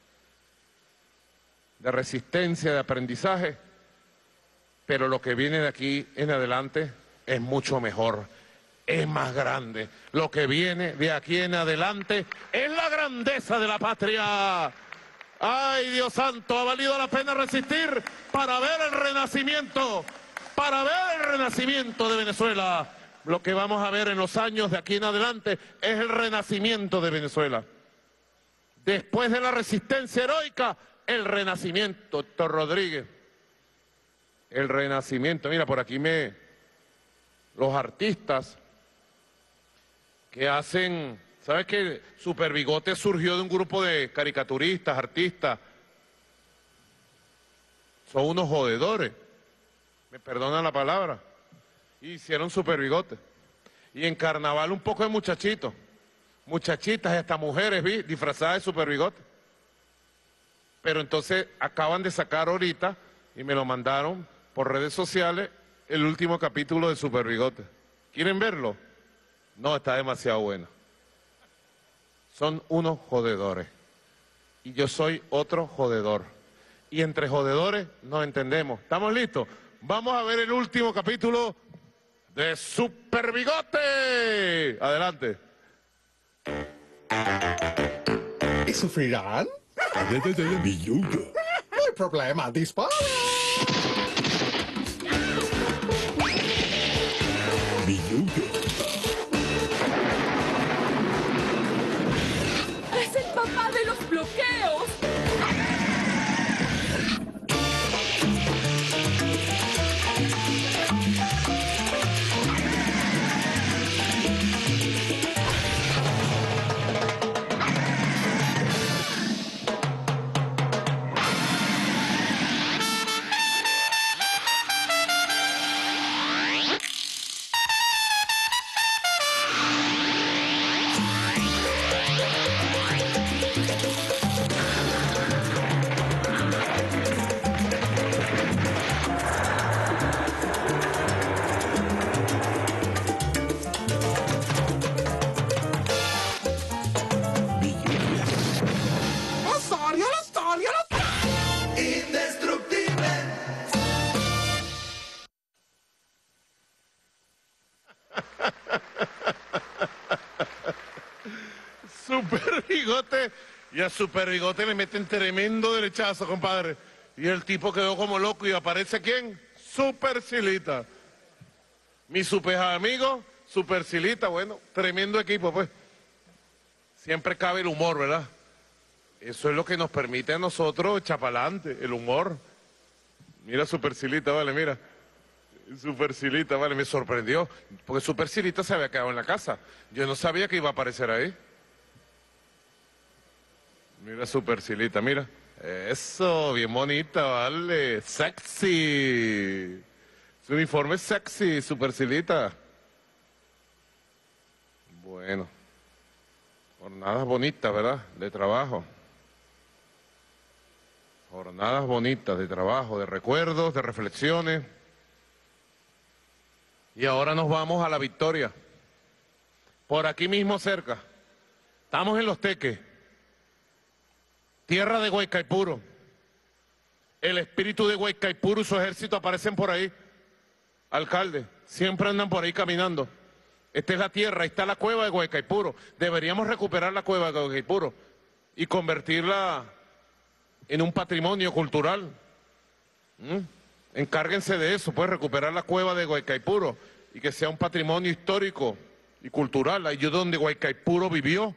de resistencia, de aprendizaje, pero lo que viene de aquí en adelante es mucho mejor, es más grande. Lo que viene de aquí en adelante es la grandeza de la patria. ¡Ay, Dios santo! Ha valido la pena resistir para ver el renacimiento, para ver el renacimiento de Venezuela. Lo que vamos a ver en los años de aquí en adelante es el renacimiento de Venezuela. Después de la resistencia heroica, el renacimiento, Héctor Rodríguez. El renacimiento. Mira, por aquí me... Los artistas que hacen... ¿Sabes qué? Super Bigote surgió de un grupo de caricaturistas, artistas. Son unos jodedores. Me perdonan la palabra. Hicieron Super Bigote. Y en carnaval un poco de muchachitos. Muchachitas y hasta mujeres, vi, disfrazadas de Super Bigote. Pero entonces acaban de sacar ahorita, y me lo mandaron por redes sociales, el último capítulo de Super Bigote. ¿Quieren verlo? No, está demasiado bueno. Son unos jodedores. Y yo soy otro jodedor. Y entre jodedores nos entendemos. ¿Estamos listos? Vamos a ver el último capítulo de Super Bigote. Adelante. ¿Y sufrirán? No hay problema, dispara. ¡Es el papá de los bloqueos! Super Bigote, y a Super Bigote le meten tremendo derechazo, compadre. Y el tipo quedó como loco y aparece ¿quién? Supercilita. Mi super amigo, Supercilita, bueno, tremendo equipo, pues. Siempre cabe el humor, ¿verdad? Eso es lo que nos permite a nosotros echar para adelante, el humor. Mira Supercilita, vale, mira. Supercilita, vale, me sorprendió, porque Supercilita se había quedado en la casa. Yo no sabía que iba a aparecer ahí. Mira Supercilita, mira. Eso, bien bonita, vale. Sexy. Su uniforme es sexy, Supercilita. Bueno. Jornadas bonitas, ¿verdad? De trabajo. Jornadas bonitas de trabajo, de recuerdos, de reflexiones. Y ahora nos vamos a La Victoria. Por aquí mismo cerca. Estamos en Los Teques. tierra de Guaycaipuro. El espíritu de Guaycaipuro y su ejército aparecen por ahí. Alcalde, siempre andan por ahí caminando. Esta es la tierra, ahí está la cueva de Guaycaipuro. Deberíamos recuperar la cueva de Guaycaipuro y convertirla en un patrimonio cultural. ¿Mm? Encárguense de eso, pues recuperar la cueva de Guaycaipuro y que sea un patrimonio histórico y cultural. Ahí es donde Guaycaipuro vivió,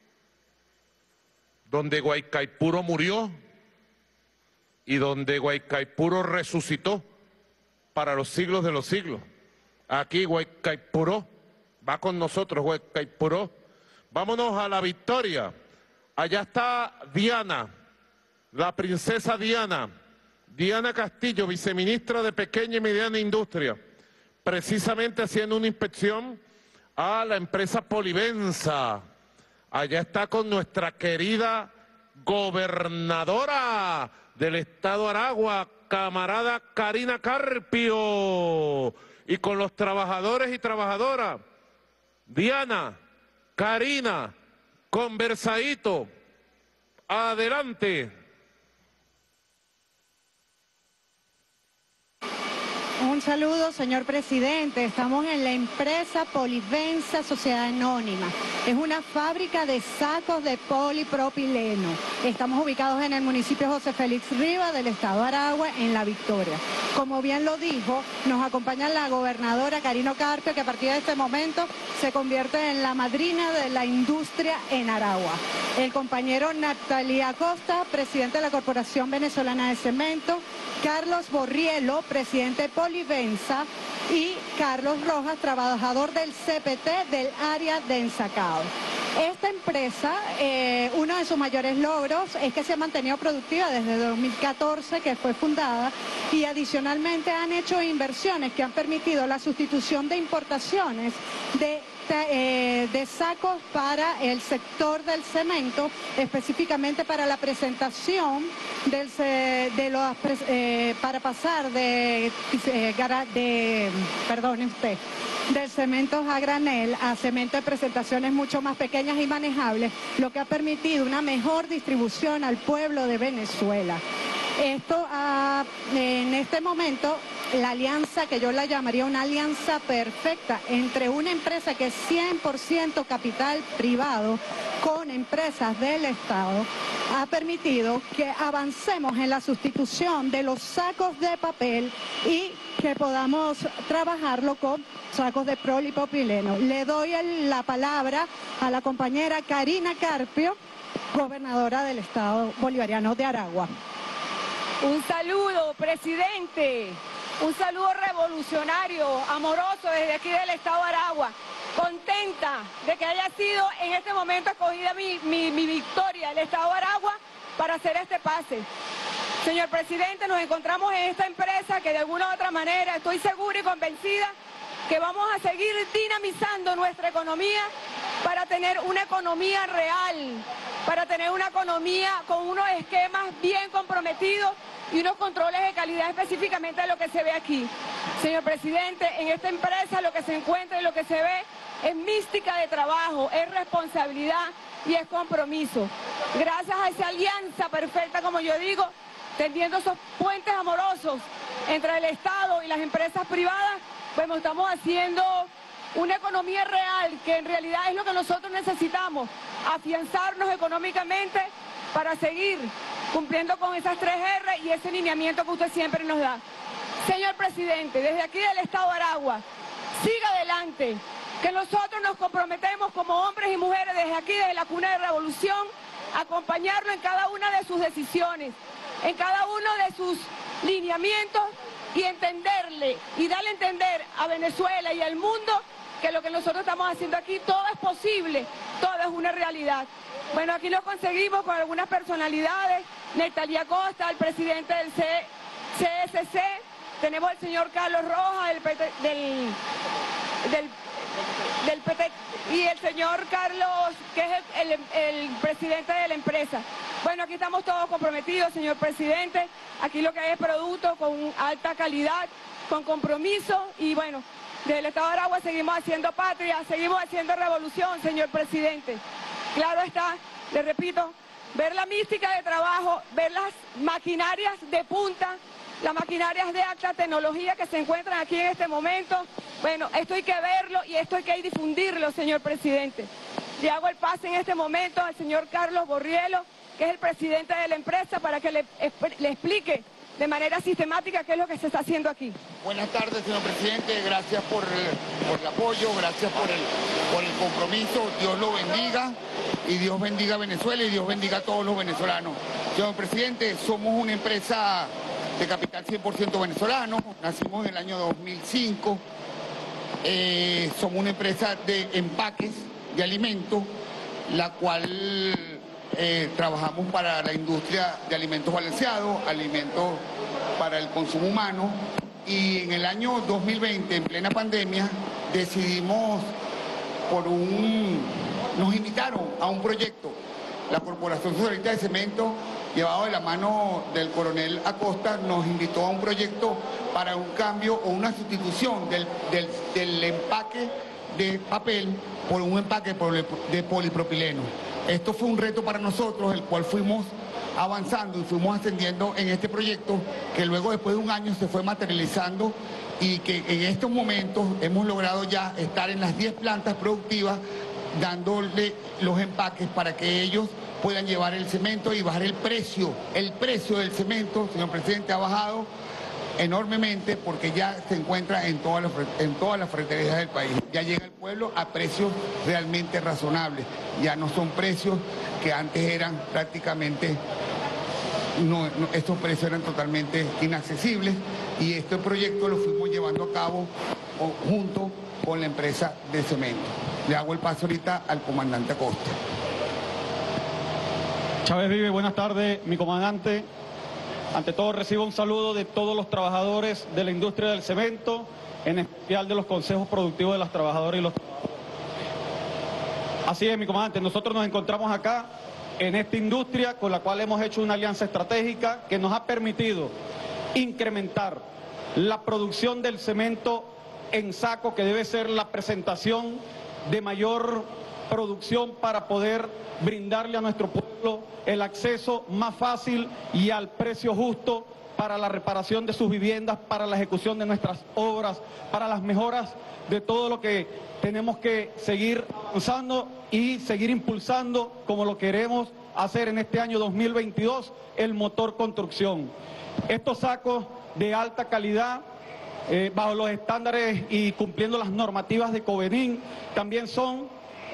donde Guaycaipuro murió y donde Guaycaipuro resucitó para los siglos de los siglos. Aquí Guaycaipuro va con nosotros, Guaycaipuro. Vámonos a la victoria. Allá está Diana, la princesa Diana, Diana Castillo, viceministra de Pequeña y Mediana Industria, precisamente haciendo una inspección a la empresa Polivenza. Allá está con nuestra querida gobernadora del estado Aragua, camarada Karina Carpio, y con los trabajadores y trabajadoras. Diana, Karina, conversadito, adelante. Un saludo, señor presidente. Estamos en la empresa Polivenza Sociedad Anónima. Es una fábrica de sacos de polipropileno. Estamos ubicados en el municipio José Félix Rivas del estado Aragua, en La Victoria. Como bien lo dijo, nos acompaña la gobernadora Karina Carpio, que a partir de este momento se convierte en la madrina de la industria en Aragua. El compañero Natalia Acosta, presidente de la Corporación Venezolana de Cemento, Carlos Borrielo, presidente de Polivenza, y Carlos Rojas, trabajador del C P T del área de ensacado. Esta empresa, eh, uno de sus mayores logros es que se ha mantenido productiva desde dos mil catorce, que fue fundada, y adicionalmente han hecho inversiones que han permitido la sustitución de importaciones de Eh, de sacos para el sector del cemento, específicamente para la presentación del, de los, eh, para pasar de, eh, de, perdone usted, del cemento a granel a cemento de presentaciones mucho más pequeñas y manejables, lo que ha permitido una mejor distribución al pueblo de Venezuela. Esto, ah, en este momento, la alianza, que yo la llamaría una alianza perfecta entre una empresa que es cien por ciento capital privado con empresas del Estado, ha permitido que avancemos en la sustitución de los sacos de papel y que podamos trabajarlo con sacos de polipropileno. Le doy el, la palabra a la compañera Karina Carpio, gobernadora del Estado Bolivariano de Aragua. Un saludo, presidente, un saludo revolucionario, amoroso desde aquí del estado de Aragua. Contenta de que haya sido en este momento escogida mi, mi, mi victoria, el estado de Aragua, para hacer este pase. Señor presidente, nos encontramos en esta empresa que de alguna u otra manera estoy segura y convencida que vamos a seguir dinamizando nuestra economía para tener una economía real, para tener una economía con unos esquemas bien comprometidos y unos controles de calidad específicamente de lo que se ve aquí. Señor presidente, en esta empresa lo que se encuentra y lo que se ve es mística de trabajo, es responsabilidad y es compromiso. Gracias a esa alianza perfecta, como yo digo, tendiendo esos puentes amorosos entre el Estado y las empresas privadas, pues estamos haciendo una economía real, que en realidad es lo que nosotros necesitamos, afianzarnos económicamente para seguir cumpliendo con esas tres erre y ese lineamiento que usted siempre nos da. Señor presidente, desde aquí del estado de Aragua, siga adelante, que nosotros nos comprometemos como hombres y mujeres desde aquí, desde la cuna de revolución, a acompañarlo en cada una de sus decisiones, en cada uno de sus lineamientos, y entenderle y darle a entender a Venezuela y al mundo que lo que nosotros estamos haciendo aquí, todo es posible, todo es una realidad. Bueno, aquí lo conseguimos con algunas personalidades, Natalia Costa, el presidente del C S C, tenemos al señor Carlos Rojas del, del, del, del P T, y el señor Carlos, que es el, el, el presidente de la empresa. Bueno, aquí estamos todos comprometidos, señor presidente, aquí lo que hay es producto con alta calidad, con compromiso, y bueno, desde el estado de Aragua seguimos haciendo patria, seguimos haciendo revolución, señor presidente. Claro está, le repito, ver la mística de trabajo, ver las maquinarias de punta, las maquinarias de alta tecnología que se encuentran aquí en este momento. Bueno, esto hay que verlo y esto hay que difundirlo, señor presidente. Le hago el pase en este momento al señor Carlos Borrielo, que es el presidente de la empresa, para que le, le explique de manera sistemática qué es lo que se está haciendo aquí. Buenas tardes, señor presidente. Gracias por el, por el apoyo, gracias por el, por el compromiso. Dios lo bendiga y Dios bendiga a Venezuela y Dios bendiga a todos los venezolanos. Señor presidente, somos una empresa de capital cien por ciento venezolano. Nacimos en el año dos mil cinco. Eh, somos una empresa de empaques de alimentos, la cual eh, trabajamos para la industria de alimentos balanceados, alimentos para el consumo humano, y en el año dos mil veinte, en plena pandemia, decidimos por un... nos invitaron a un proyecto, la Corporación Socialista de Cemento, llevado de la mano del coronel Acosta, nos invitó a un proyecto para un cambio o una sustitución del, del, del empaque de papel por un empaque de polipropileno. Esto fue un reto para nosotros, el cual fuimos avanzando y fuimos ascendiendo en este proyecto, que luego después de un año se fue materializando y que en estos momentos hemos logrado ya estar en las diez plantas productivas dándole los empaques para que ellos puedan llevar el cemento y bajar el precio. El precio del cemento, señor presidente, ha bajado enormemente porque ya se encuentra en todas las, en todas las ferreterías del país. Ya llega al pueblo a precios realmente razonables. Ya no son precios que antes eran prácticamente, no, no, estos precios eran totalmente inaccesibles, y este proyecto lo fuimos llevando a cabo o, junto con la empresa de cemento. Le hago el paso ahorita al comandante Acosta. Chávez Vive, buenas tardes, mi comandante. Ante todo recibo un saludo de todos los trabajadores de la industria del cemento, en especial de los consejos productivos de las trabajadoras y los trabajadores. Así es, mi comandante, nosotros nos encontramos acá en esta industria con la cual hemos hecho una alianza estratégica que nos ha permitido incrementar la producción del cemento en saco, que debe ser la presentación de mayor producción para poder brindarle a nuestro pueblo el acceso más fácil y al precio justo para la reparación de sus viviendas, para la ejecución de nuestras obras, para las mejoras de todo lo que tenemos que seguir avanzando y seguir impulsando, como lo queremos hacer en este año dos mil veintidós, el motor construcción. Estos sacos de alta calidad, eh, bajo los estándares y cumpliendo las normativas de Covenin, también son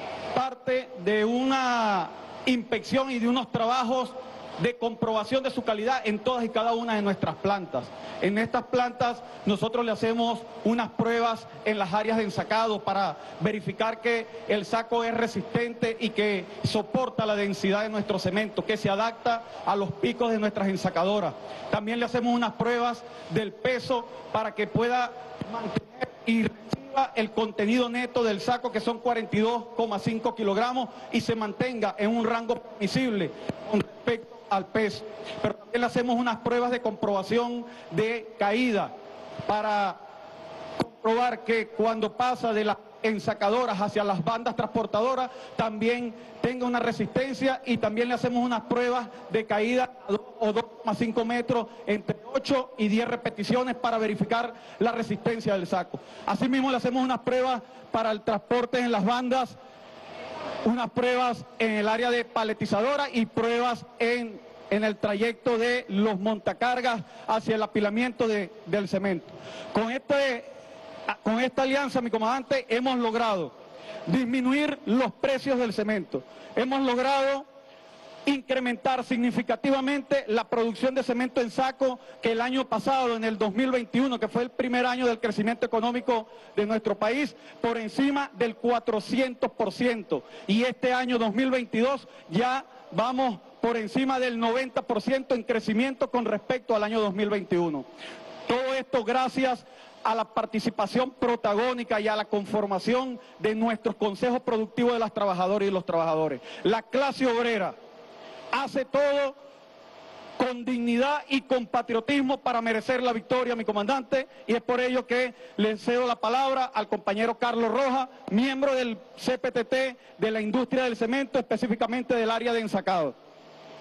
parte de una inspección y de unos trabajos de comprobación de su calidad en todas y cada una de nuestras plantas. En estas plantas nosotros le hacemos unas pruebas en las áreas de ensacado para verificar que el saco es resistente y que soporta la densidad de nuestro cemento, que se adapta a los picos de nuestras ensacadoras. También le hacemos unas pruebas del peso para que pueda mantener y reciba el contenido neto del saco, que son cuarenta y dos coma cinco kilogramos, y se mantenga en un rango permisible con respecto al peso. Pero también le hacemos unas pruebas de comprobación de caída para comprobar que cuando pasa de las ensacadoras hacia las bandas transportadoras también tenga una resistencia, y también le hacemos unas pruebas de caída a dos o dos coma cinco metros entre ocho y diez repeticiones para verificar la resistencia del saco. Asimismo le hacemos unas pruebas para el transporte en las bandas, unas pruebas en el área de paletizadora y pruebas en, en el trayecto de los montacargas hacia el apilamiento de, del cemento. Con, este, con esta alianza, mi comandante, hemos logrado disminuir los precios del cemento. Hemos logrado incrementar significativamente la producción de cemento en saco, que el año pasado, en el dos mil veintiuno, que fue el primer año del crecimiento económico de nuestro país, por encima del cuatrocientos por ciento. Y este año dos mil veintidós ya vamos por encima del noventa por ciento en crecimiento con respecto al año dos mil veintiuno. Todo esto gracias a la participación protagónica y a la conformación de nuestros consejos productivos de las trabajadoras y los trabajadores. La clase obrera hace todo con dignidad y con patriotismo para merecer la victoria, mi comandante, y es por ello que le cedo la palabra al compañero Carlos Rojas, miembro del C P T T de la industria del cemento, específicamente del área de ensacado.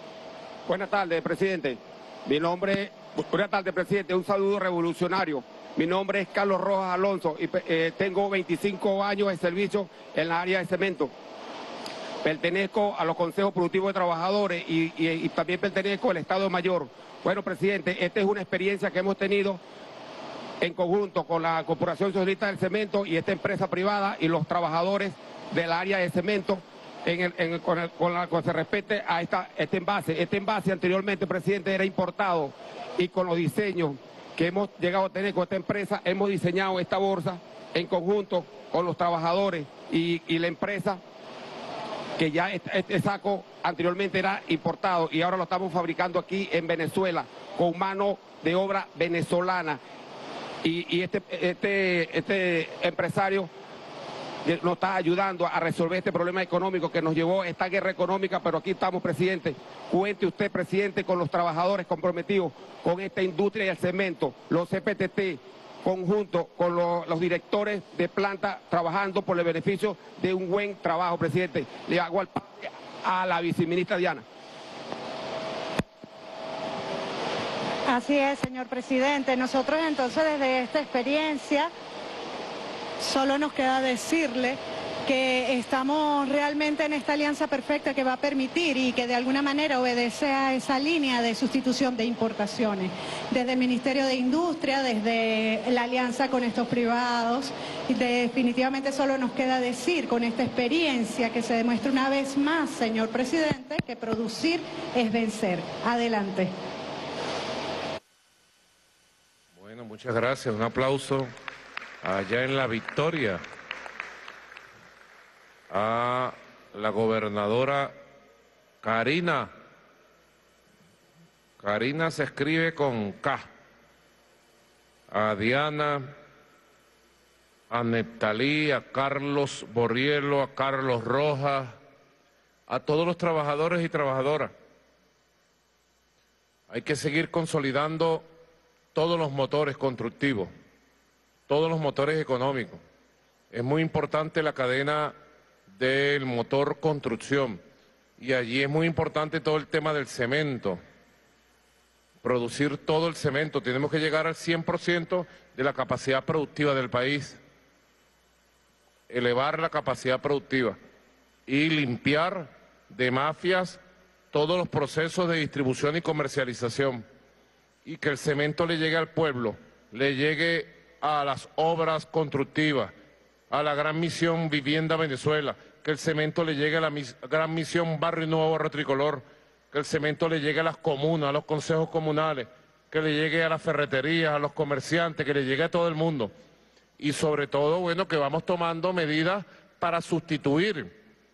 Buenas tardes, presidente. Mi nombre, buenas tardes, presidente. Un saludo revolucionario. Mi nombre es Carlos Rojas Alonso y eh, tengo veinticinco años de servicio en la área de cemento. Pertenezco a los consejos productivos de trabajadores y, y, y también pertenezco al Estado Mayor. Bueno, presidente, esta es una experiencia que hemos tenido en conjunto con la Corporación Socialista del Cemento y esta empresa privada y los trabajadores del área de cemento en el, en el, con, el, con la que se respete a esta, este envase. Este envase anteriormente, presidente, era importado y con los diseños que hemos llegado a tener con esta empresa, hemos diseñado esta bolsa en conjunto con los trabajadores y, y la empresa, que ya este, este saco anteriormente era importado y ahora lo estamos fabricando aquí en Venezuela con mano de obra venezolana. Y, y este, este, este empresario nos está ayudando a resolver este problema económico que nos llevó a esta guerra económica, pero aquí estamos, presidente. Cuente usted, presidente, con los trabajadores comprometidos con esta industria del cemento, los C P T T, conjunto con los, los directores de planta, trabajando por el beneficio de un buen trabajo, presidente. Le hago al a la viceministra Diana. Así es, señor presidente. Nosotros entonces desde esta experiencia solo nos queda decirle que estamos realmente en esta alianza perfecta que va a permitir y que de alguna manera obedece a esa línea de sustitución de importaciones. Desde el Ministerio de Industria, desde la alianza con estos privados, definitivamente solo nos queda decir con esta experiencia que se demuestra una vez más, señor presidente, que producir es vencer. Adelante. Bueno, muchas gracias. Un aplauso allá en La Victoria a la gobernadora Karina. Karina se escribe con K. A Diana, a Neptalí, a Carlos Borrielo, a Carlos Rojas, a todos los trabajadores y trabajadoras. Hay que seguir consolidando todos los motores constructivos, todos los motores económicos. Es muy importante la cadena del motor construcción y allí es muy importante todo el tema del cemento, producir todo el cemento. Tenemos que llegar al cien por ciento de la capacidad productiva del país, elevar la capacidad productiva y limpiar de mafias todos los procesos de distribución y comercialización, y que el cemento le llegue al pueblo, le llegue a las obras constructivas, a la gran misión Vivienda Venezuela, que el cemento le llegue a la mis, gran misión Barrio Nuevo Barrio Tricolor, que el cemento le llegue a las comunas, a los consejos comunales, que le llegue a las ferreterías, a los comerciantes, que le llegue a todo el mundo. Y sobre todo, bueno, que vamos tomando medidas para sustituir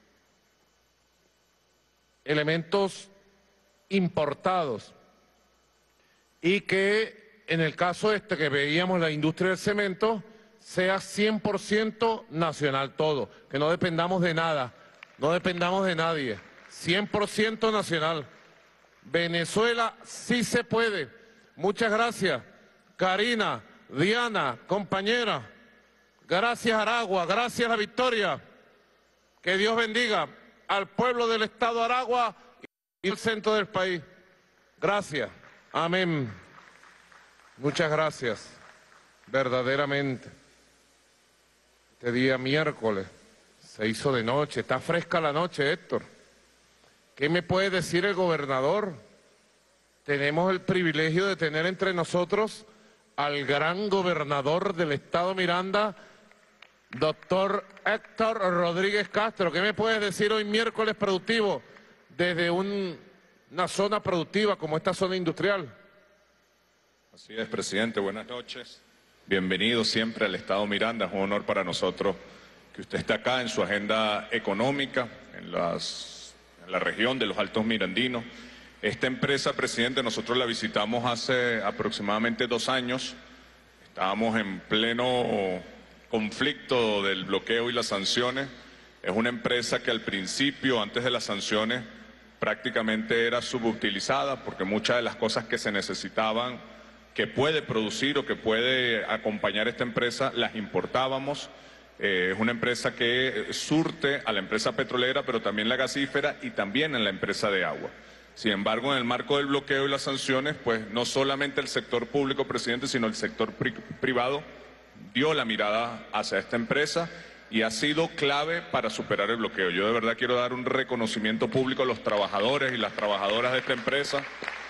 elementos importados y que en el caso este que veíamos la industria del cemento sea cien por ciento nacional todo, que no dependamos de nada, no dependamos de nadie, cien por ciento nacional. Venezuela sí se puede. Muchas gracias, Karina, Diana, compañera. Gracias, Aragua, gracias, La Victoria. Que Dios bendiga al pueblo del Estado de Aragua y el centro del país. Gracias. Amén. Muchas gracias. Verdaderamente. Este día miércoles se hizo de noche. Está fresca la noche, Héctor. ¿Qué me puede decir el gobernador? Tenemos el privilegio de tener entre nosotros al gran gobernador del Estado Miranda, doctor Héctor Rodríguez Castro. ¿Qué me puedes decir hoy miércoles productivo desde un, una zona productiva como esta zona industrial? Así es, presidente. Buenas noches. Bienvenido siempre al Estado Miranda. Es un honor para nosotros que usted esté acá en su agenda económica, en, las, en la región de los Altos Mirandinos. Esta empresa, presidente, nosotros la visitamos hace aproximadamente dos años. Estábamos en pleno conflicto del bloqueo y las sanciones. Es una empresa que al principio, antes de las sanciones, prácticamente era subutilizada porque muchas de las cosas que se necesitaban, que puede producir o que puede acompañar esta empresa, las importábamos. Eh, es una empresa que surte a la empresa petrolera, pero también la gasífera y también en la empresa de agua. Sin embargo, en el marco del bloqueo y las sanciones, pues no solamente el sector público, presidente, sino el sector pri- privado dio la mirada hacia esta empresa y ha sido clave para superar el bloqueo. Yo de verdad quiero dar un reconocimiento público a los trabajadores y las trabajadoras de esta empresa.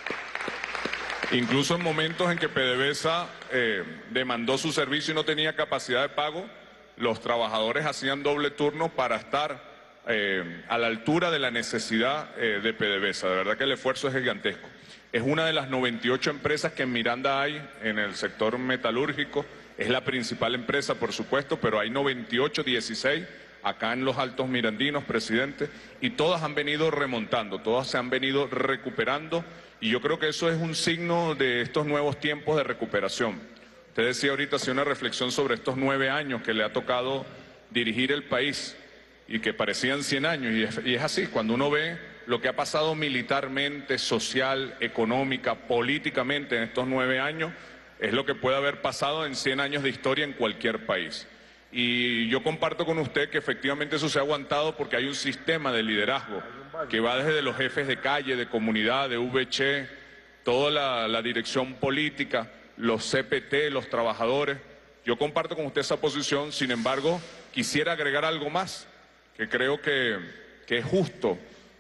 Incluso en momentos en que PDVSA eh, demandó su servicio y no tenía capacidad de pago, los trabajadores hacían doble turno para estar eh, a la altura de la necesidad eh, de PDVSA. De verdad que el esfuerzo es gigantesco. Es una de las noventa y ocho empresas que en Miranda hay en el sector metalúrgico. Es la principal empresa, por supuesto, pero hay noventa y ocho, dieciséis acá en los Altos Mirandinos, presidente, y todas han venido remontando, todas se han venido recuperando, y yo creo que eso es un signo de estos nuevos tiempos de recuperación. Usted decía ahorita, hacía una reflexión sobre estos nueve años que le ha tocado dirigir el país y que parecían cien años, y es, y es así, cuando uno ve lo que ha pasado militarmente, social, económica, políticamente en estos nueve años, es lo que puede haber pasado en cien años de historia en cualquier país. Y yo comparto con usted que efectivamente eso se ha aguantado porque hay un sistema de liderazgo que va desde los jefes de calle, de comunidad, de V C, toda la, la dirección política, los C P T, los trabajadores. Yo comparto con usted esa posición, sin embargo, quisiera agregar algo más, que creo que, que es justo.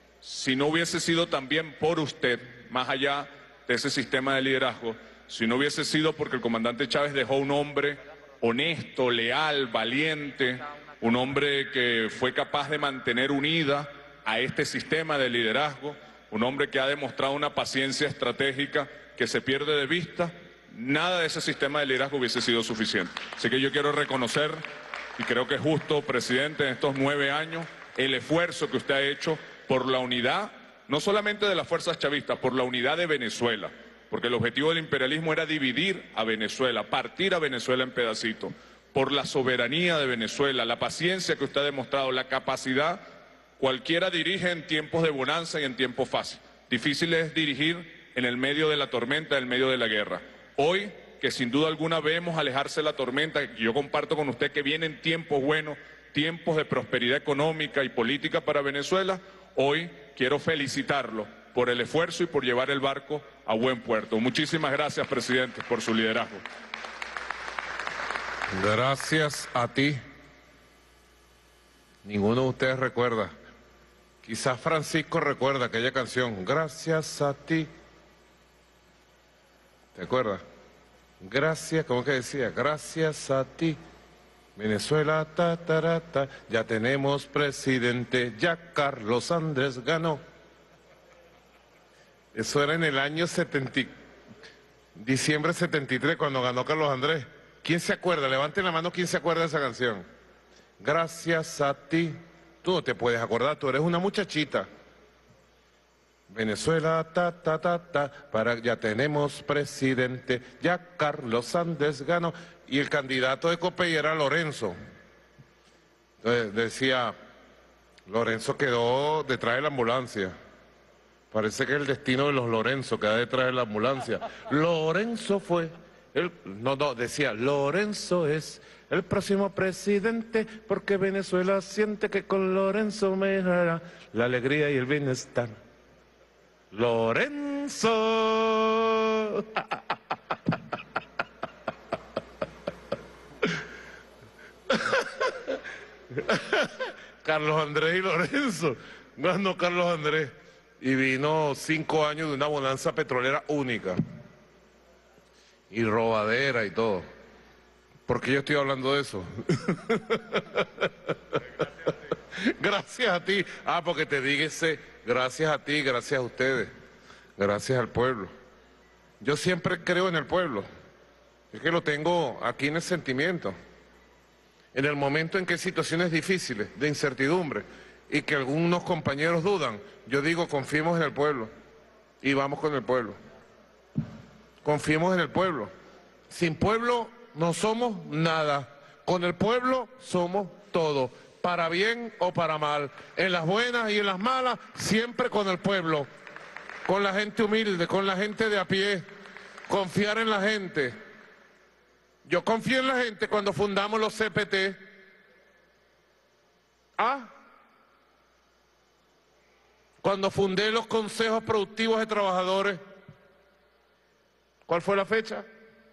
Si no hubiese sido también por usted, más allá de ese sistema de liderazgo, si no hubiese sido porque el comandante Chávez dejó un hombre honesto, leal, valiente, un hombre que fue capaz de mantener unida a este sistema de liderazgo, un hombre que ha demostrado una paciencia estratégica que se pierde de vista, nada de ese sistema de liderazgo hubiese sido suficiente. Así que yo quiero reconocer, y creo que es justo, presidente, en estos nueve años, el esfuerzo que usted ha hecho por la unidad, no solamente de las fuerzas chavistas, por la unidad de Venezuela, porque el objetivo del imperialismo era dividir a Venezuela, partir a Venezuela en pedacitos, por la soberanía de Venezuela, la paciencia que usted ha demostrado, la capacidad. Cualquiera dirige en tiempos de bonanza y en tiempos fáciles. Difícil es dirigir en el medio de la tormenta, en el medio de la guerra. Hoy, que sin duda alguna vemos alejarse la tormenta, y yo comparto con usted que vienen tiempos buenos, tiempos de prosperidad económica y política para Venezuela, hoy quiero felicitarlo por el esfuerzo y por llevar el barco a buen puerto. Muchísimas gracias, presidente, por su liderazgo. Gracias a ti. Ninguno de ustedes recuerda. Quizás Francisco recuerda aquella canción, Gracias a ti. ¿Te acuerdas? Gracias, ¿cómo que decía? Gracias a ti. Venezuela, ta, ta, ta, ta. Ya tenemos presidente, ya Carlos Andrés ganó. Eso era en el año setenta, diciembre setenta y tres, cuando ganó Carlos Andrés. ¿Quién se acuerda? Levanten la mano, ¿quién se acuerda de esa canción? Gracias a ti. Tú no te puedes acordar, tú eres una muchachita. Venezuela, ta, ta, ta, ta, para, ya tenemos presidente, ya Carlos Andrés ganó. Y el candidato de Copey era Lorenzo. Entonces decía, Lorenzo quedó detrás de la ambulancia. Parece que es el destino de los Lorenzo, queda detrás de la ambulancia. Lorenzo fue, el, no, no, decía, Lorenzo es el próximo presidente, porque Venezuela siente que con Lorenzo mejorará la alegría y el bienestar. Lorenzo. Carlos Andrés y Lorenzo. Ganó Carlos Andrés. Y vino cinco años de una bonanza petrolera única. Y robadera y todo. ¿Por qué yo estoy hablando de eso? Gracias a ti. Ah, porque te dígase, gracias a ti, gracias a ustedes. Gracias al pueblo. Yo siempre creo en el pueblo. Es que lo tengo aquí en el sentimiento. En el momento en que hay situaciones difíciles, de incertidumbre, y que algunos compañeros dudan, yo digo, confiemos en el pueblo, y vamos con el pueblo. Confiemos en el pueblo. Sin pueblo no somos nada. Con el pueblo somos todo, para bien o para mal. En las buenas y en las malas, siempre con el pueblo. Con la gente humilde, con la gente de a pie. Confiar en la gente. Yo confío en la gente cuando fundamos los C P T. ¿Ah? Cuando fundé los consejos productivos de trabajadores, ¿cuál fue la fecha?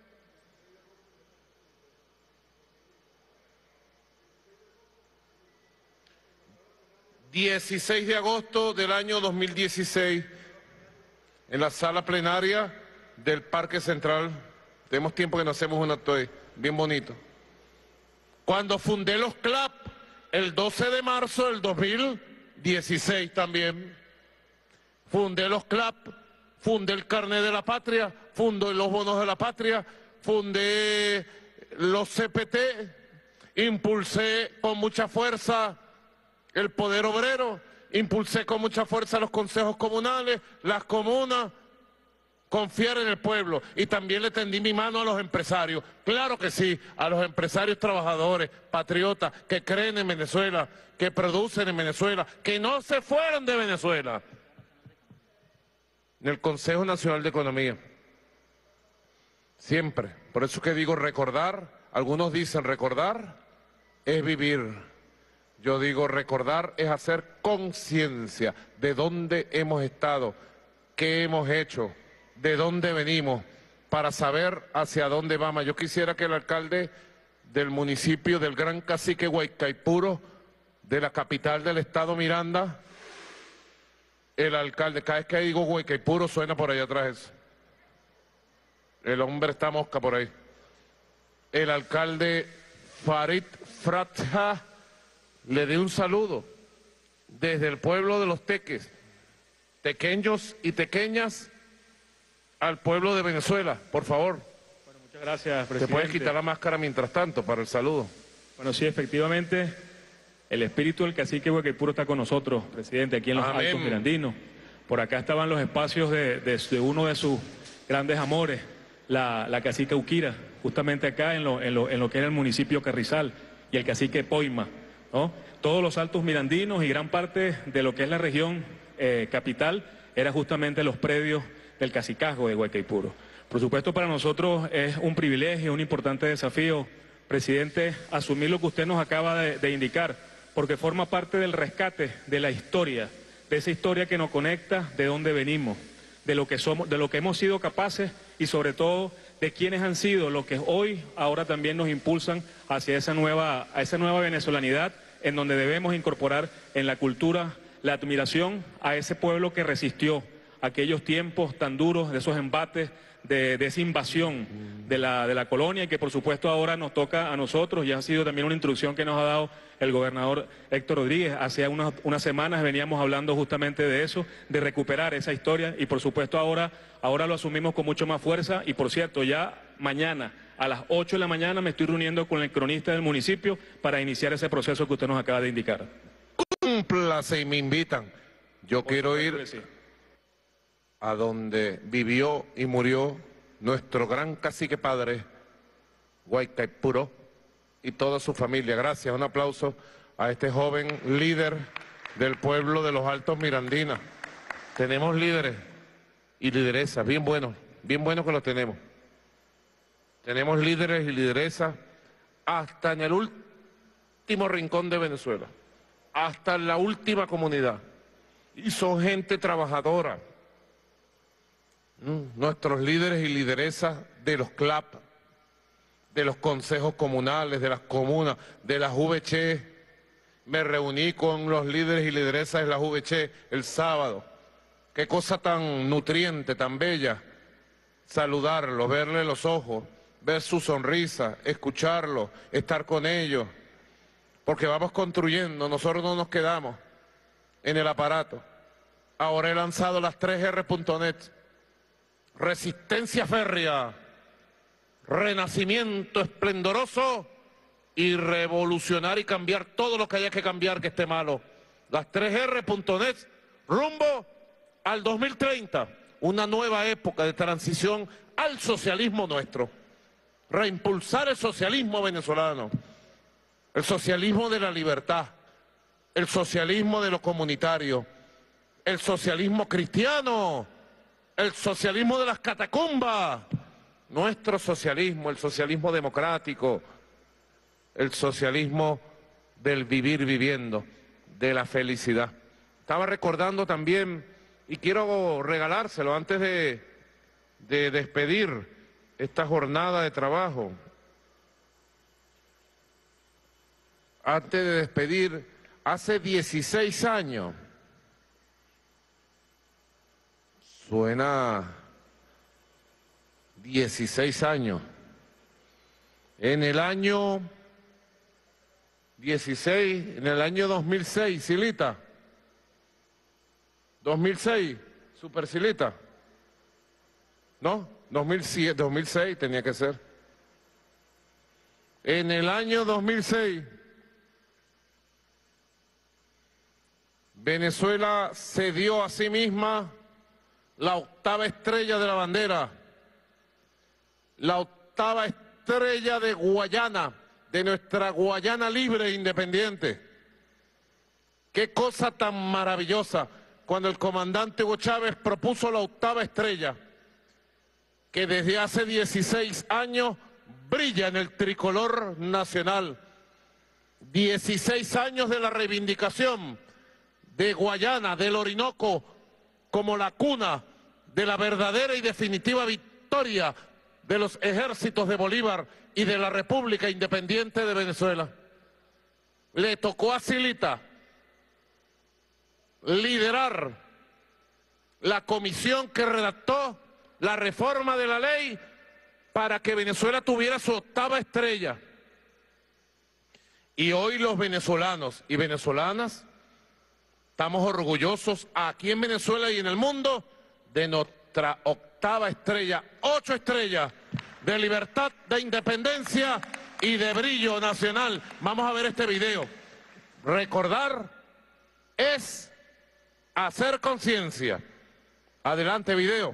dieciséis de agosto del año dos mil dieciséis, en la sala plenaria del Parque Central. Tenemos tiempo que no hacemos un acto ahí, bien bonito. Cuando fundé los C L A P, el doce de marzo del dos mil dieciséis también, fundé los C L A P, fundé el Carnet de la Patria, fundé los bonos de la patria, fundé los C P T, impulsé con mucha fuerza el poder obrero, impulsé con mucha fuerza los consejos comunales, las comunas, confiar en el pueblo, y también le tendí mi mano a los empresarios, claro que sí, a los empresarios trabajadores, patriotas, que creen en Venezuela, que producen en Venezuela, que no se fueron de Venezuela. En el Consejo Nacional de Economía, siempre, por eso que digo recordar, algunos dicen recordar es vivir. Yo digo, recordar es hacer conciencia de dónde hemos estado, qué hemos hecho, de dónde venimos, para saber hacia dónde vamos. Yo quisiera que el alcalde del municipio del Gran Cacique Guaycaipuro, de la capital del estado Miranda, el alcalde, cada vez que digo Guaycaipuro suena por allá atrás eso. El hombre está mosca por ahí. El alcalde Farid Fratha, le dé un saludo desde el pueblo de los teques, tequeños y tequeñas, al pueblo de Venezuela, por favor. Bueno, muchas gracias, presidente. Te puedes quitar la máscara mientras tanto para el saludo. Bueno, sí, efectivamente, el espíritu del cacique Guaycaipuro está con nosotros, presidente, aquí en los Amén. Altos Mirandinos. Por acá estaban los espacios de, de, de uno de sus grandes amores, la, la cacica Uquira, justamente acá en lo, en, lo, en lo que era el municipio Carrizal, y el cacique Poima, ¿no? Todos los Altos Mirandinos y gran parte de lo que es la región eh, capital era justamente los predios del cacicazgo de Guaycaipuro. Por supuesto, para nosotros es un privilegio, un importante desafío, presidente, asumir lo que usted nos acaba de, de indicar, porque forma parte del rescate de la historia, de esa historia que nos conecta de dónde venimos, de lo que somos, de lo que hemos sido capaces y sobre todo de quiénes han sido los que hoy, ahora también nos impulsan hacia esa nueva, a esa nueva venezolanidad, en donde debemos incorporar en la cultura la admiración a ese pueblo que resistió aquellos tiempos tan duros, de esos embates, de, de esa invasión de la, de la colonia, y que por supuesto ahora nos toca a nosotros, y ha sido también una instrucción que nos ha dado el gobernador Héctor Rodríguez. Hace unas, unas semanas veníamos hablando justamente de eso, de recuperar esa historia, y por supuesto ahora, ahora lo asumimos con mucho más fuerza. Y por cierto, ya mañana a las ocho de la mañana me estoy reuniendo con el cronista del municipio para iniciar ese proceso que usted nos acaba de indicar. Cúmplase y me invitan. Yo por quiero ir sí. a donde vivió y murió nuestro gran cacique padre, Guaycaipuro, y toda su familia. Gracias, un aplauso a este joven líder del pueblo de los Altos Mirandinas. Tenemos líderes y lideresas, bien buenos, bien buenos que los tenemos. Tenemos líderes y lideresas hasta en el último rincón de Venezuela, hasta en la última comunidad. Y son gente trabajadora. Mm, nuestros líderes y lideresas de los C L A P, de los consejos comunales, de las comunas, de las U V C. Me reuní con los líderes y lideresas de las U V C el sábado. Qué cosa tan nutriente, tan bella. Saludarlos, verle los ojos, ver su sonrisa, escucharlos, estar con ellos. Porque vamos construyendo, nosotros no nos quedamos en el aparato. Ahora he lanzado las tres erre punto net. Resistencia férrea, renacimiento esplendoroso y revolucionar y cambiar todo lo que haya que cambiar que esté malo. Las tres erre punto net, rumbo al dos mil treinta, una nueva época de transición al socialismo nuestro. Reimpulsar el socialismo venezolano, el socialismo de la libertad, el socialismo de lo comunitario, el socialismo cristiano, el socialismo de las catacumbas, nuestro socialismo, el socialismo democrático, el socialismo del vivir viviendo, de la felicidad. estaba recordando también, y quiero regalárselo antes de, de despedir esta jornada de trabajo. Antes de despedir, hace dieciséis años, suena dieciséis años, en el año dieciséis, en el año dos mil seis, Silita, dos mil seis, Super Silita, ¿no? dos mil siete, dos mil seis tenía que ser. En el año dos mil seis, Venezuela se dio a sí misma la octava estrella de la bandera, la octava estrella de Guayana, de nuestra Guayana libre e independiente. Qué cosa tan maravillosa cuando el comandante Hugo Chávez propuso la octava estrella, que desde hace dieciséis años brilla en el tricolor nacional. dieciséis años de la reivindicación de Guayana, del Orinoco, como la cuna de la verdadera y definitiva victoria de los ejércitos de Bolívar y de la República Independiente de Venezuela. Le tocó a Silita liderar la comisión que redactó la reforma de la ley para que Venezuela tuviera su octava estrella. Y hoy los venezolanos y venezolanas estamos orgullosos aquí en Venezuela y en el mundo de nuestra octava estrella, ocho estrellas de libertad, de independencia y de brillo nacional. Vamos a ver este video. Recordar es hacer conciencia. Adelante, video.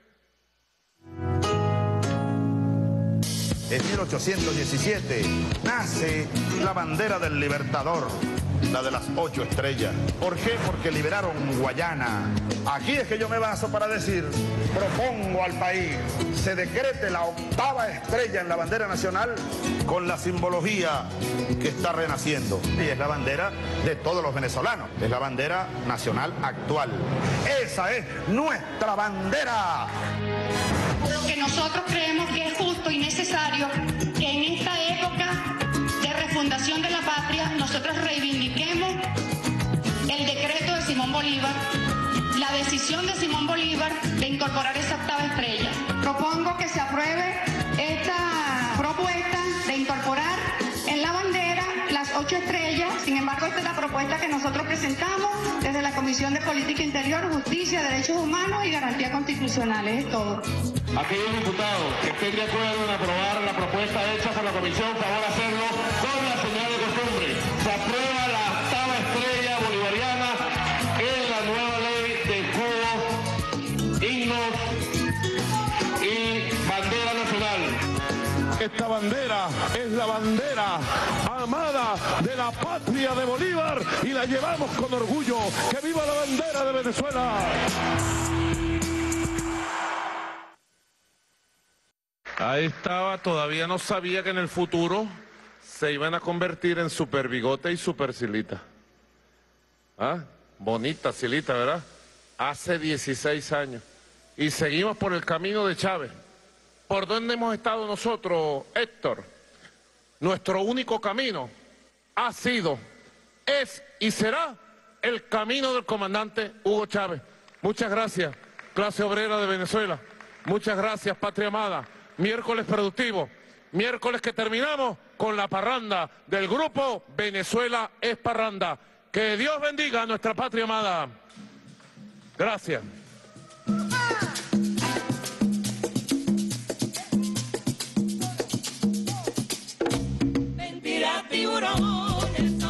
En mil ochocientos diecisiete nace la bandera del Libertador, la de las ocho estrellas. ¿Por qué? Porque liberaron Guayana. Aquí es que yo me baso para decir, propongo al país, se decrete la octava estrella en la bandera nacional con la simbología que está renaciendo. Y es la bandera de todos los venezolanos, es la bandera nacional actual. Esa es nuestra bandera. Porque nosotros creemos que es justo y necesario que en esta época de refundación de la patria nosotros reivindiquemos el decreto de Simón Bolívar, la decisión de Simón Bolívar de incorporar esa octava estrella. Propongo que se apruebe esta propuesta de incorporar en la bandera las ocho estrellas. Sin embargo, esta es la propuesta que nosotros presentamos desde la Comisión de Política Interior, Justicia, Derechos Humanos y Garantías Constitucionales. Es todo. Aquellos diputados que estén de acuerdo en aprobar la propuesta hecha por la comisión, favor hacerlo con la señal de costumbre. Se aprueba la octava estrella bolivariana en la nueva ley de escudos, himnos y bandera nacional. Esta bandera es la bandera amada de la patria de Bolívar y la llevamos con orgullo. ¡Que viva la bandera de Venezuela! Ahí estaba, todavía no sabía que en el futuro se iban a convertir en Super Bigote y Super Silita. ¿Ah? Bonita Silita, ¿verdad? Hace dieciséis años. Y seguimos por el camino de Chávez. ¿Por dónde hemos estado nosotros, Héctor? Nuestro único camino ha sido, es y será el camino del comandante Hugo Chávez. Muchas gracias, clase obrera de Venezuela. Muchas gracias, patria amada. Miércoles productivo, miércoles que terminamos con la parranda del grupo Venezuela es Parranda. Que Dios bendiga a nuestra patria amada. Gracias. Mentira, tiburones.